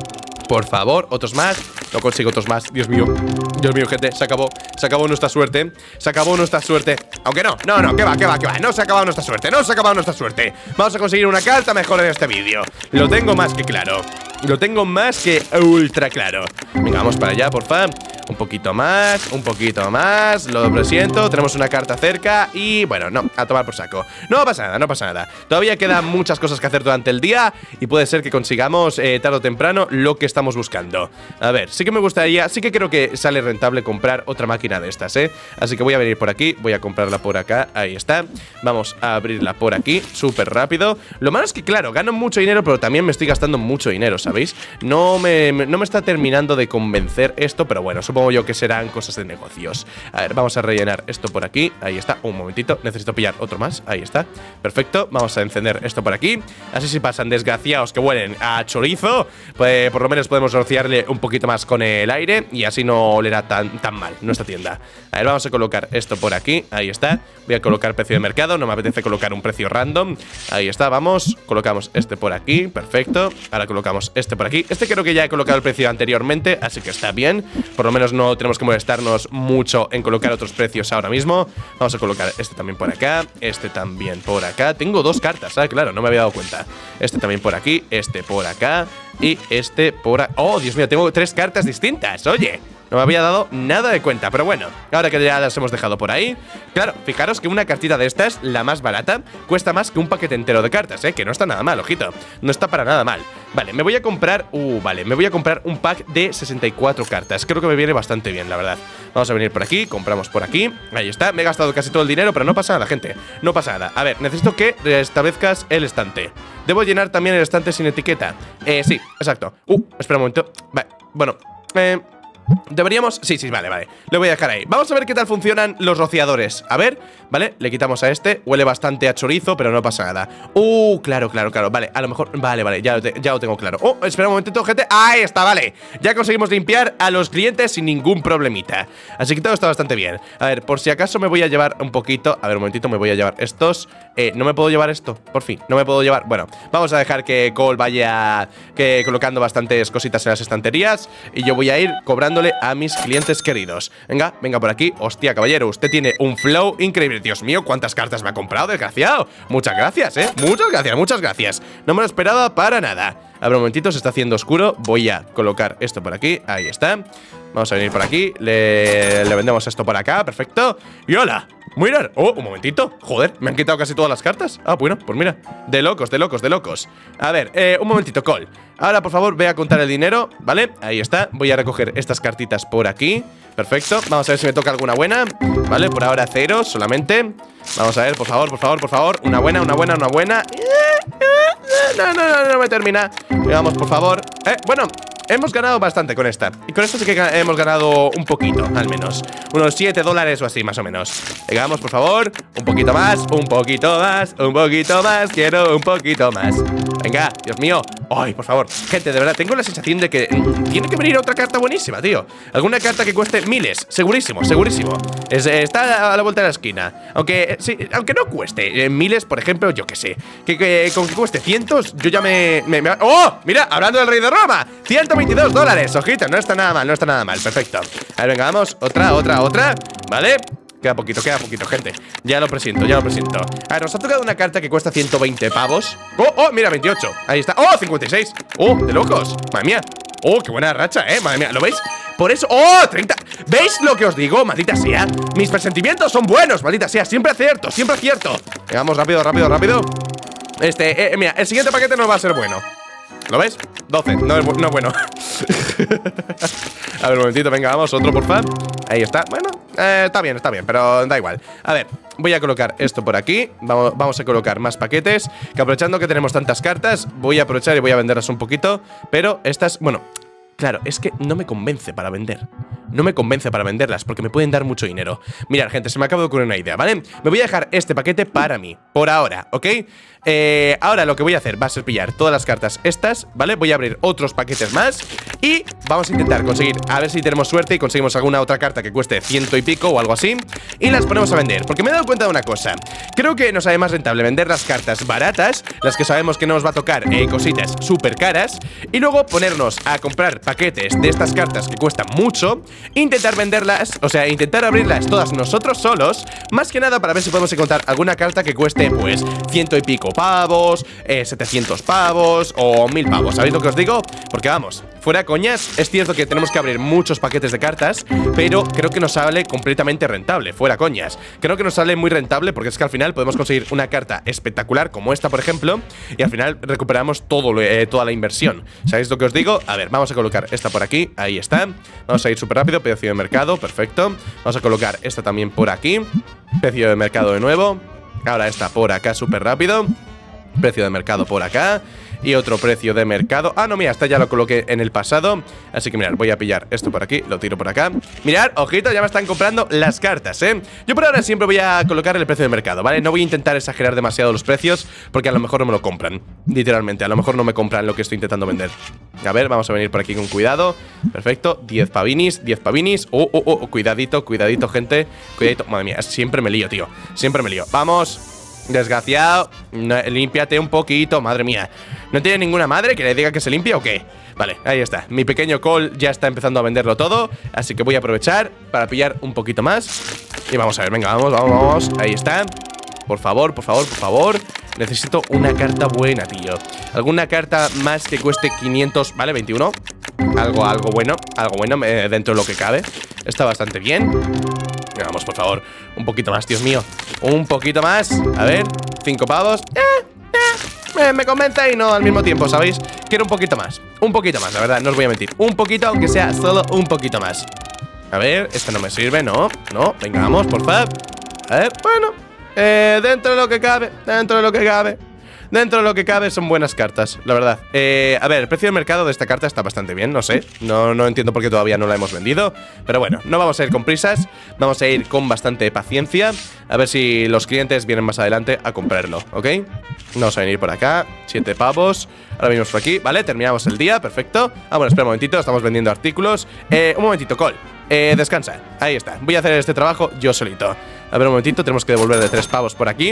Por favor, otros más. No consigo otros más, Dios mío. Dios mío, gente, se acabó. Se acabó nuestra suerte. Se acabó nuestra suerte. Aunque no, no, no, que va, que va, que va. No se ha acabado nuestra suerte, no se ha acabado nuestra suerte. Vamos a conseguir una carta mejor en este vídeo. Lo tengo más que claro. Lo tengo más que ultra claro. Venga, vamos para allá, porfa. Un poquito más, un poquito más. Lo presiento, tenemos una carta cerca. Y bueno, no, a tomar por saco. No pasa nada, no pasa nada. Todavía quedan muchas cosas que hacer durante el día. Y puede ser que consigamos eh, tarde o temprano lo que estamos buscando. A ver, sí que me gustaría, sí que creo que sale rentable comprar otra máquina de estas, ¿eh? Así que voy a venir por aquí, voy a comprarla por acá. Ahí está, vamos a abrirla por aquí, súper rápido. Lo malo es que, claro, gano mucho dinero, pero también me estoy gastando mucho dinero, ¿sabéis? No me, no me está terminando de convencer esto, pero bueno, supongo yo que serán cosas de negocios. A ver, vamos a rellenar esto por aquí. Ahí está, un momentito, necesito pillar otro más. Ahí está, perfecto, vamos a encender esto por aquí. Así si pasan desgraciados que huelen a chorizo, pues por lo menos podemos rociarle un poquito más con el aire y así no olerá tan, tan mal nuestra tienda. A ver, vamos a colocar esto por aquí. Ahí está, voy a colocar precio de mercado. No me apetece colocar un precio random. Ahí está, vamos, colocamos este por aquí, perfecto. Ahora colocamos este por aquí. Este creo que ya he colocado el precio anteriormente, así que está bien. Por lo menos no tenemos que molestarnos mucho en colocar otros precios ahora mismo. Vamos a colocar este también por acá, este también por acá. Tengo dos cartas, ah, claro, no me había dado cuenta. Este también por aquí, este por acá y este por acá. Oh, Dios mío, tengo tres cartas distintas, oye. No me había dado nada de cuenta, pero bueno, ahora que ya las hemos dejado por ahí. Claro, fijaros que una cartita de estas, la más barata, cuesta más que un paquete entero de cartas, ¿eh? Que no está nada mal, ojito. No está para nada mal. Vale, me voy a comprar... Uh, vale, me voy a comprar un pack de sesenta y cuatro cartas. Creo que me viene bastante bien, la verdad. Vamos a venir por aquí, compramos por aquí. Ahí está, me he gastado casi todo el dinero, pero no pasa nada, gente. No pasa nada. A ver, necesito que restablezcas el estante. ¿Debo llenar también el estante sin etiqueta? Eh, sí, exacto. Uh, espera un momento. Vale, bueno, eh... deberíamos... Sí, sí, vale, vale. Lo voy a dejar ahí. Vamos a ver qué tal funcionan los rociadores. A ver, vale, le quitamos a este. Huele bastante a chorizo, pero no pasa nada. Uh, claro, claro, claro. Vale, a lo mejor... Vale, vale, ya lo, te... ya lo tengo claro. Oh, espera un momentito, gente. Ahí está, vale. Ya conseguimos limpiar a los clientes sin ningún problemita. Así que todo está bastante bien. A ver, por si acaso me voy a llevar un poquito... A ver, un momentito, me voy a llevar estos. Eh, no me puedo llevar esto, por fin. No me puedo llevar... Bueno, vamos a dejar que Cole vaya que colocando bastantes cositas en las estanterías. Y yo voy a ir cobrando a mis clientes queridos. Venga, venga por aquí. Hostia, caballero, usted tiene un flow increíble. Dios mío, cuántas cartas me ha comprado, desgraciado. Muchas gracias, eh, muchas gracias, muchas gracias. No me lo esperaba para nada. A ver, un momentito, se está haciendo oscuro. Voy a colocar esto por aquí. Ahí está. Vamos a venir por aquí. Le, le vendemos esto por acá. Perfecto. Y hola. Mirad. Oh, un momentito. Joder, me han quitado casi todas las cartas. Ah, bueno, pues mira. De locos, de locos, de locos. A ver, eh, un momentito, Cole. Ahora, por favor, ve a contar el dinero. ¿Vale? Ahí está. Voy a recoger estas cartitas por aquí. Perfecto. Vamos a ver si me toca alguna buena. Vale, por ahora cero solamente. Vamos a ver, por favor, por favor, por favor. Una buena, una buena, una buena. No, no, no, no me termina. Vamos, por favor. Eh, bueno, hemos ganado bastante con esta. Y con esto sí que hemos ganado un poquito, al menos. Unos siete dólares o así, más o menos. Llegamos, por favor. Un poquito más, un poquito más, un poquito más. Quiero un poquito más. Venga, Dios mío. Ay, por favor. Gente, de verdad, tengo la sensación de que tiene que venir otra carta buenísima, tío. Alguna carta que cueste miles. Segurísimo, segurísimo. Es, está a la vuelta de la esquina. Aunque, sí, aunque no cueste eh, miles, por ejemplo, yo qué sé. Que, que con que cueste cientos, yo ya me, me, me… ¡Oh! Mira, hablando del rey de Roma. ciento veintidós dólares. Ojito, no está nada mal, no está nada mal. Perfecto. A ver, venga, vamos. Otra, otra, otra. ¿Vale? Queda poquito, queda poquito, gente. Ya lo presiento, ya lo presiento. A ver, nos ha tocado una carta que cuesta ciento veinte pavos. ¡Oh, oh! Mira, veintiocho. Ahí está. ¡Oh, cincuenta y seis! ¡Oh, de locos! ¡Madre mía! ¡Oh, qué buena racha, eh! ¡Madre mía! ¿Lo veis? Por eso… ¡Oh, treinta! ¿Veis lo que os digo? Maldita sea. Mis presentimientos son buenos, maldita sea. Siempre acierto, siempre acierto. Venga, vamos rápido, rápido, rápido. Este, eh, mira, el siguiente paquete no va a ser bueno. ¿Lo ves? doce, no es, no es bueno. A ver, un momentito, venga, vamos, otro porfa. Ahí está, bueno, eh, está bien, está bien, pero da igual. A ver, voy a colocar esto por aquí. Vamos, vamos a colocar más paquetes. Que aprovechando que tenemos tantas cartas, voy a aprovechar y voy a venderlas un poquito. Pero estas, bueno, claro, es que no me convence para vender. No me convence para venderlas porque me pueden dar mucho dinero. Mirad, gente, se me acaba de ocurrir una idea, ¿vale? Me voy a dejar este paquete para mí, por ahora, ¿ok? Eh, ahora lo que voy a hacer va a ser pillar todas las cartas estas, ¿vale? Voy a abrir otros paquetes más y vamos a intentar conseguir, a ver si tenemos suerte y conseguimos alguna otra carta que cueste ciento y pico o algo así, y las ponemos a vender. Porque me he dado cuenta de una cosa. Creo que nos sale más rentable vender las cartas baratas, las que sabemos que no nos va a tocar eh, cositas súper caras, y luego ponernos a comprar paquetes de estas cartas que cuestan mucho, intentar venderlas, o sea, intentar abrirlas todas nosotros solos, más que nada para ver si podemos encontrar alguna carta que cueste, pues, ciento y pico pavos, eh, setecientos pavos o mil pavos. ¿Sabéis lo que os digo? Porque vamos, fuera coñas, es cierto que tenemos que abrir muchos paquetes de cartas, pero creo que nos sale completamente rentable, fuera coñas. Creo que nos sale muy rentable porque es que al final podemos conseguir una carta espectacular como esta, por ejemplo, y al final recuperamos todo lo, eh, toda la inversión. ¿Sabéis lo que os digo? A ver, vamos a colocar esta por aquí, ahí está. Vamos a ir súper rápido, precio de mercado, perfecto. Vamos a colocar esta también por aquí, precio de mercado de nuevo. Ahora esta por acá súper rápido. Precio de mercado por acá. Y otro precio de mercado. Ah, no, mira, esta ya lo coloqué en el pasado. Así que mirad, voy a pillar esto por aquí. Lo tiro por acá. Mirad, ojito, ya me están comprando las cartas, ¿eh? Yo por ahora siempre voy a colocar el precio de mercado, ¿vale? No voy a intentar exagerar demasiado los precios porque a lo mejor no me lo compran. Literalmente, a lo mejor no me compran lo que estoy intentando vender. A ver, vamos a venir por aquí con cuidado. Perfecto, diez pavinis, diez pavinis. Oh, oh, oh, cuidadito, cuidadito, gente. Cuidadito, madre mía, siempre me lío, tío. Siempre me lío, vamos. Desgraciado, no, límpiate un poquito, madre mía. ¿No tiene ninguna madre que le diga que se limpie o qué? Vale, ahí está, mi pequeño Cole ya está empezando a venderlo todo. Así que voy a aprovechar para pillar un poquito más. Y vamos a ver, venga, vamos, vamos, vamos. Ahí está. Por favor, por favor, por favor. Necesito una carta buena, tío. Alguna carta más que cueste quinientos, ¿vale? veintiuno. Algo, algo bueno, algo bueno eh, dentro de lo que cabe. Está bastante bien. Vamos, por favor, un poquito más, Dios mío. Un poquito más, a ver, cinco pavos. eh, eh, eh, Me convence y no al mismo tiempo, ¿sabéis? Quiero un poquito más, un poquito más, la verdad, no os voy a mentir. Un poquito, aunque sea solo un poquito más. A ver, este no me sirve, no, no, venga, vamos, por favor. A ver, bueno, eh, dentro de lo que cabe, dentro de lo que cabe. Dentro de lo que cabe son buenas cartas, la verdad. eh, A ver, el precio del mercado de esta carta está bastante bien, no sé. No, no entiendo por qué todavía no la hemos vendido. Pero bueno, no vamos a ir con prisas. Vamos a ir con bastante paciencia. A ver si los clientes vienen más adelante a comprarlo, ¿ok? Vamos a venir por acá, siete pavos. Ahora venimos por aquí, vale, terminamos el día, perfecto. Ah, bueno, espera un momentito, estamos vendiendo artículos. eh, Un momentito, Cole, eh, descansa, ahí está. Voy a hacer este trabajo yo solito. A ver, un momentito, tenemos que devolver de tres pavos por aquí.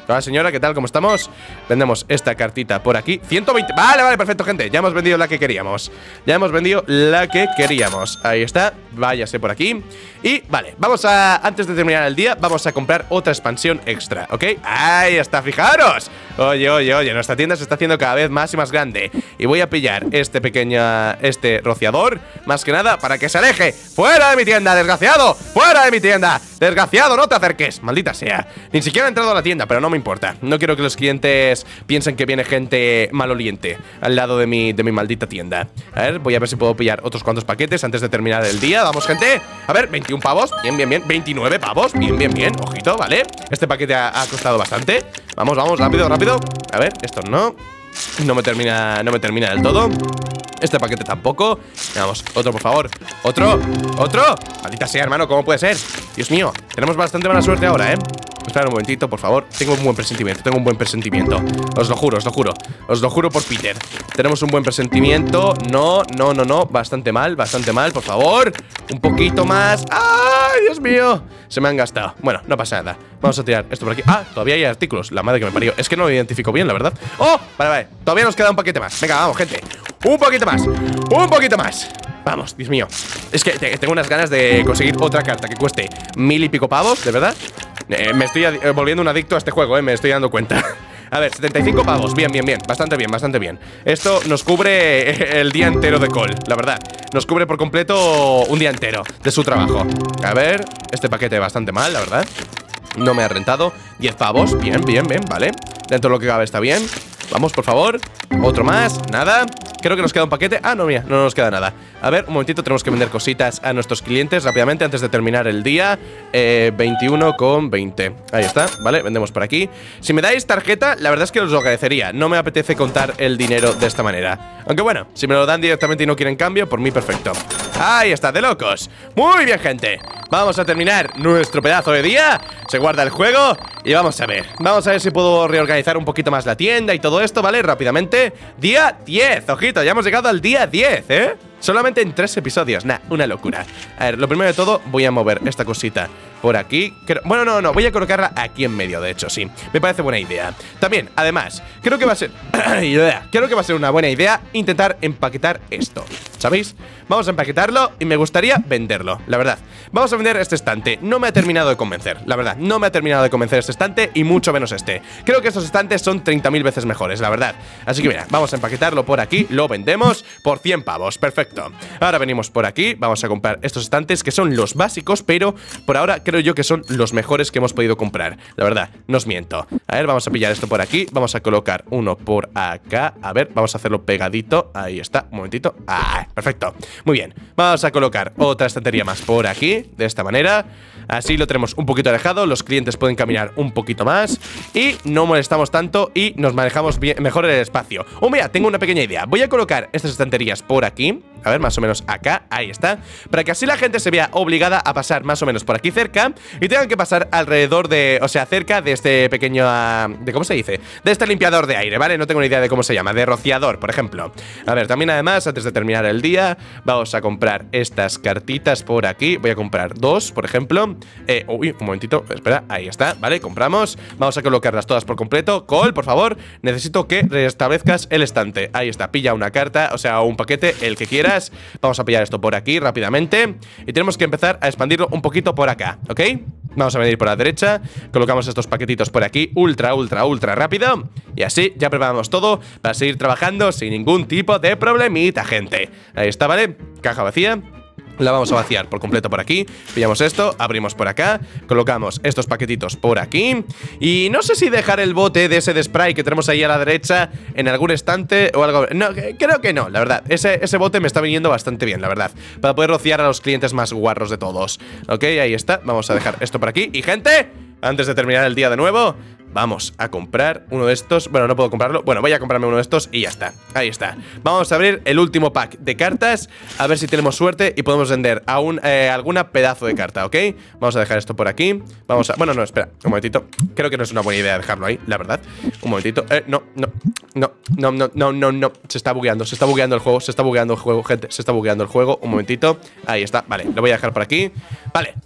Hola señora, ¿qué tal? ¿Cómo estamos? Vendemos esta cartita por aquí. ciento veinte. Vale, vale, perfecto, gente. Ya hemos vendido la que queríamos. Ya hemos vendido la que queríamos. Ahí está. Váyase por aquí. Y vale, vamos a, antes de terminar el día, vamos a comprar otra expansión extra, ¿ok? Ahí está, fijaros. Oye, oye, oye, nuestra tienda se está haciendo cada vez más y más grande. Y voy a pillar este pequeño, este rociador, más que nada, para que se aleje. ¡Fuera de mi tienda, desgraciado! ¡Fuera de mi tienda! ¡Desgraciado, no te acerques! Maldita sea. Ni siquiera he entrado a la tienda, pero no me importa. No quiero que los clientes piensen que viene gente maloliente al lado de mi, de mi maldita tienda. A ver, voy a ver si puedo pillar otros cuantos paquetes antes de terminar el día. Vamos, gente. A ver, veintiún pavos. Bien, bien, bien. veintinueve pavos. Bien, bien, bien. Ojito, ¿vale? Este paquete ha, ha costado bastante. Vamos, vamos, rápido, rápido. A ver, esto no. No me termina, no me termina del todo. Este paquete tampoco. Vamos, otro, por favor. Otro, otro. Maldita sea, hermano, ¿cómo puede ser? Dios mío, tenemos bastante mala suerte ahora, ¿eh? Espera un momentito, por favor. Tengo un buen presentimiento, tengo un buen presentimiento. Os lo juro, os lo juro. Os lo juro por Peter. Tenemos un buen presentimiento. No, no, no, no. Bastante mal, bastante mal, por favor. Un poquito más. ¡Ay, Dios mío! Se me han gastado. Bueno, no pasa nada. Vamos a tirar esto por aquí. Ah, todavía hay artículos. La madre que me parió. Es que no lo identifico bien, la verdad. ¡Oh! Vale, vale. Todavía nos queda un paquete más. Venga, vamos, gente. Un poquito más. Un poquito más. Vamos, Dios mío. Es que tengo unas ganas de conseguir otra carta que cueste mil y pico pavos, ¿de verdad? Eh, me estoy eh, volviendo un adicto a este juego, eh, me estoy dando cuenta. A ver, setenta y cinco pavos, bien, bien, bien. Bastante bien, bastante bien. Esto nos cubre el día entero de Cole, la verdad. Nos cubre por completo un día entero de su trabajo. A ver, este paquete bastante mal, la verdad. No me ha rentado. diez pavos, bien, bien, bien, vale. Dentro de lo que cabe está bien. Vamos, por favor. Otro más, nada. Creo que nos queda un paquete. Ah, no, mira, no nos queda nada. A ver, un momentito, tenemos que vender cositas a nuestros clientes rápidamente antes de terminar el día. eh, veintiuno con veinte. Ahí está, vale, vendemos por aquí. Si me dais tarjeta, la verdad es que os lo agradecería. No me apetece contar el dinero de esta manera. Aunque bueno, si me lo dan directamente y no quieren cambio, por mí perfecto. Ahí está, de locos. Muy bien, gente. Vamos a terminar nuestro pedazo de día. Se guarda el juego y vamos a ver. Vamos a ver si puedo reorganizar un poquito más la tienda y todo esto, ¿vale? Rápidamente. Día diez, ojito, ya hemos llegado al día diez, ¿eh? Solamente en tres episodios, nah, una locura. A ver, lo primero de todo, voy a mover esta cosita por aquí. Bueno, no, no, voy a colocarla aquí en medio, de hecho, sí. Me parece buena idea. También, además, creo que va a ser Creo que va a ser una buena idea intentar empaquetar esto, ¿sabéis? Vamos a empaquetarlo y me gustaría venderlo, la verdad. Vamos a vender este estante. No me ha terminado de convencer, la verdad. No me ha terminado de convencer este estante y mucho menos este. Creo que estos estantes son treinta mil veces mejores, la verdad. Así que mira, vamos a empaquetarlo por aquí. Lo vendemos por cien pavos, perfecto. Ahora venimos por aquí, vamos a comprar estos estantes que son los básicos, pero por ahora creo yo que son los mejores que hemos podido comprar. La verdad, no os miento. A ver, vamos a pillar esto por aquí. Vamos a colocar uno por acá. A ver, vamos a hacerlo pegadito. Ahí está, un momentito. Ah, perfecto. Muy bien, vamos a colocar otra estantería más por aquí, de esta manera. Así lo tenemos un poquito alejado. Los clientes pueden caminar un poquito más y no molestamos tanto y nos manejamos bien, mejor el espacio. Oh, mira, tengo una pequeña idea. Voy a colocar estas estanterías por aquí. A ver, más o menos acá, ahí está. Para que así la gente se vea obligada a pasar más o menos por aquí cerca y tengan que pasar alrededor de, o sea, cerca de este pequeño, uh, de ¿cómo se dice? De este limpiador de aire, ¿vale? No tengo ni idea de cómo se llama, de rociador, por ejemplo. A ver, también además, antes de terminar el día, vamos a comprar estas cartitas por aquí. Voy a comprar dos, por ejemplo. Eh, uy, un momentito, espera, ahí está, ¿vale? Compramos, vamos a colocarlas todas por completo. Cole, por favor, necesito que restablezcas el estante. Ahí está, pilla una carta, o sea, un paquete, el que quieras. Vamos a pillar esto por aquí rápidamente y tenemos que empezar a expandirlo un poquito por acá, ¿ok? Vamos a venir por la derecha, colocamos estos paquetitos por aquí, ultra, ultra, ultra rápido. Y así ya preparamos todo para seguir trabajando sin ningún tipo de problemita, gente. Ahí está, ¿vale? Caja vacía. La vamos a vaciar por completo por aquí. Pillamos esto, abrimos por acá, colocamos estos paquetitos por aquí. Y no sé si dejar el bote de ese de spray que tenemos ahí a la derecha en algún estante o algo. No, creo que no, la verdad. Ese, ese bote me está viniendo bastante bien, la verdad, para poder rociar a los clientes más guarros de todos. Ok, ahí está, vamos a dejar esto por aquí. Y gente, antes de terminar el día de nuevo, vamos a comprar uno de estos. Bueno, no puedo comprarlo. Bueno, voy a comprarme uno de estos y ya está. Ahí está. Vamos a abrir el último pack de cartas. A ver si tenemos suerte y podemos vender aún eh, alguna pedazo de carta, ¿ok? Vamos a dejar esto por aquí. Vamos a... Bueno, no, espera. Un momentito. Creo que no es una buena idea dejarlo ahí, la verdad. Un momentito. Eh, no, no. No, no, no, no, no, no. Se está bugueando. Se está bugueando el juego. Se está bugueando el juego, gente. Se está bugueando el juego. Un momentito. Ahí está. Vale, lo voy a dejar por aquí. Vale.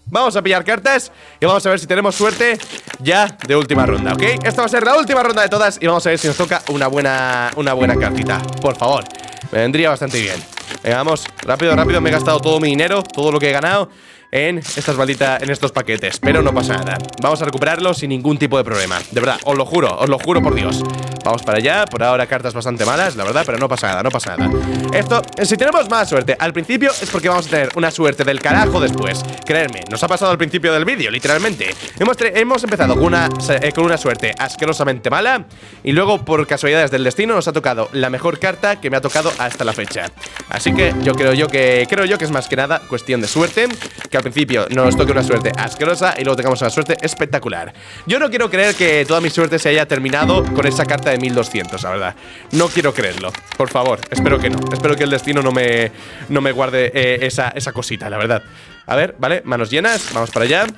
Vamos a pillar cartas y vamos a ver si tenemos suerte ya de última ronda, ¿ok? Esta va a ser la última ronda de todas y vamos a ver si nos toca una buena, una buena cartita. Por favor, me vendría bastante bien. Venga, vamos, rápido, rápido. Me he gastado todo mi dinero, todo lo que he ganado en estas malditas, en estos paquetes, pero no pasa nada. Vamos a recuperarlo sin ningún tipo de problema. De verdad, os lo juro, os lo juro por Dios. Vamos para allá, por ahora cartas bastante malas, la verdad, pero no pasa nada, no pasa nada. Esto, si tenemos mala suerte al principio es porque vamos a tener una suerte del carajo después. Creedme, nos ha pasado al principio del vídeo, literalmente. Hemos, hemos empezado con una, eh, con una suerte asquerosamente mala y luego por casualidades del destino nos ha tocado la mejor carta que me ha tocado hasta la fecha. Así que yo creo yo que creo yo que es más que nada cuestión de suerte, que al principio nos toque una suerte asquerosa y luego tengamos una suerte espectacular. Yo no quiero creer que toda mi suerte se haya terminado con esa carta de mil doscientos, la verdad. No quiero creerlo, por favor, espero que no. Espero que el destino no me, no me guarde eh, esa, esa cosita, la verdad. A ver, vale, manos llenas, vamos para allá.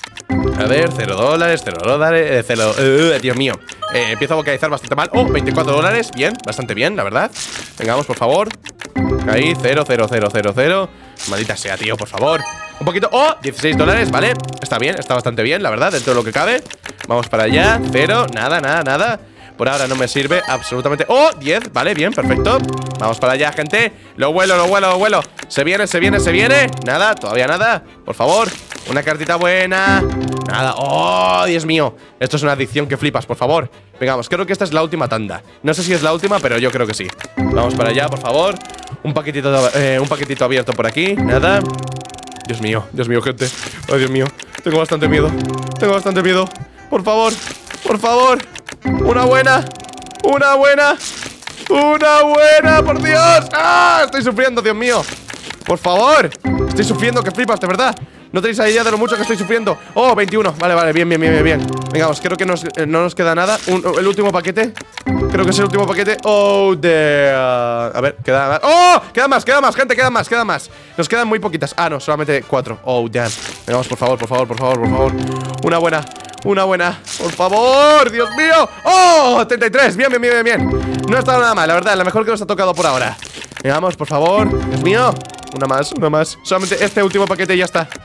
A ver, cero dólares, cero dólares, eh, cero, uh, Dios mío, eh, empiezo a vocalizar bastante mal. Oh, veinticuatro dólares, bien, bastante bien, la verdad. Venga, vamos, por favor. Ahí, cero, cero, cero, cero, cero. Maldita sea, tío, por favor. Un poquito, oh, dieciséis dólares, vale. Está bien, está bastante bien, la verdad, dentro de lo que cabe. Vamos para allá, cero, nada, nada, nada. Por ahora no me sirve absolutamente. ¡Oh! diez, vale, bien, perfecto. Vamos para allá, gente. Lo vuelo, lo vuelo, lo vuelo. Se viene, se viene, se viene. Nada, todavía nada. Por favor, una cartita buena. Nada, ¡oh! Dios mío, esto es una adicción que flipas, por favor. Vengamos, creo que esta es la última tanda. No sé si es la última, pero yo creo que sí. Vamos para allá, por favor. Un paquetito, eh, un paquetito abierto por aquí. Nada. Dios mío, Dios mío, gente. Oh, Dios mío, tengo bastante miedo. Tengo bastante miedo. Por favor, por favor. Una buena, una buena, una buena, por Dios. ¡Ah! Estoy sufriendo, Dios mío. Por favor, estoy sufriendo, que flipas, de verdad. No tenéis idea de lo mucho que estoy sufriendo. Oh, veintiuno, vale, vale, bien, bien, bien, bien, bien. Venga, vamos, creo que nos, eh, no nos queda nada. Un, El último paquete. Creo que es el último paquete. Oh, de... Uh, a ver, queda más. ¡Oh! Queda más, queda más, gente, queda más, queda más. Nos quedan muy poquitas. Ah, no, solamente cuatro. Oh, damn. Venga, vamos, por favor, por favor, por favor, por favor. Una buena. Una buena, por favor, Dios mío. ¡Oh! treinta y tres, bien, bien, bien, bien. No ha estado nada mal, la verdad, la mejor que nos ha tocado por ahora. Vamos, por favor, Dios mío. Una más, una más. Solamente este último paquete y ya está.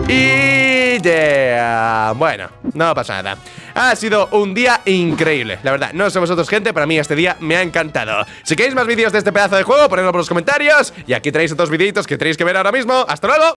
Y de... Bueno, no pasa nada. Ha sido un día increíble, la verdad. No sé vosotros, gente, para mí este día me ha encantado. Si queréis más vídeos de este pedazo de juego, ponedlo por los comentarios. Y aquí tenéis otros videitos que tenéis que ver ahora mismo. ¡Hasta luego!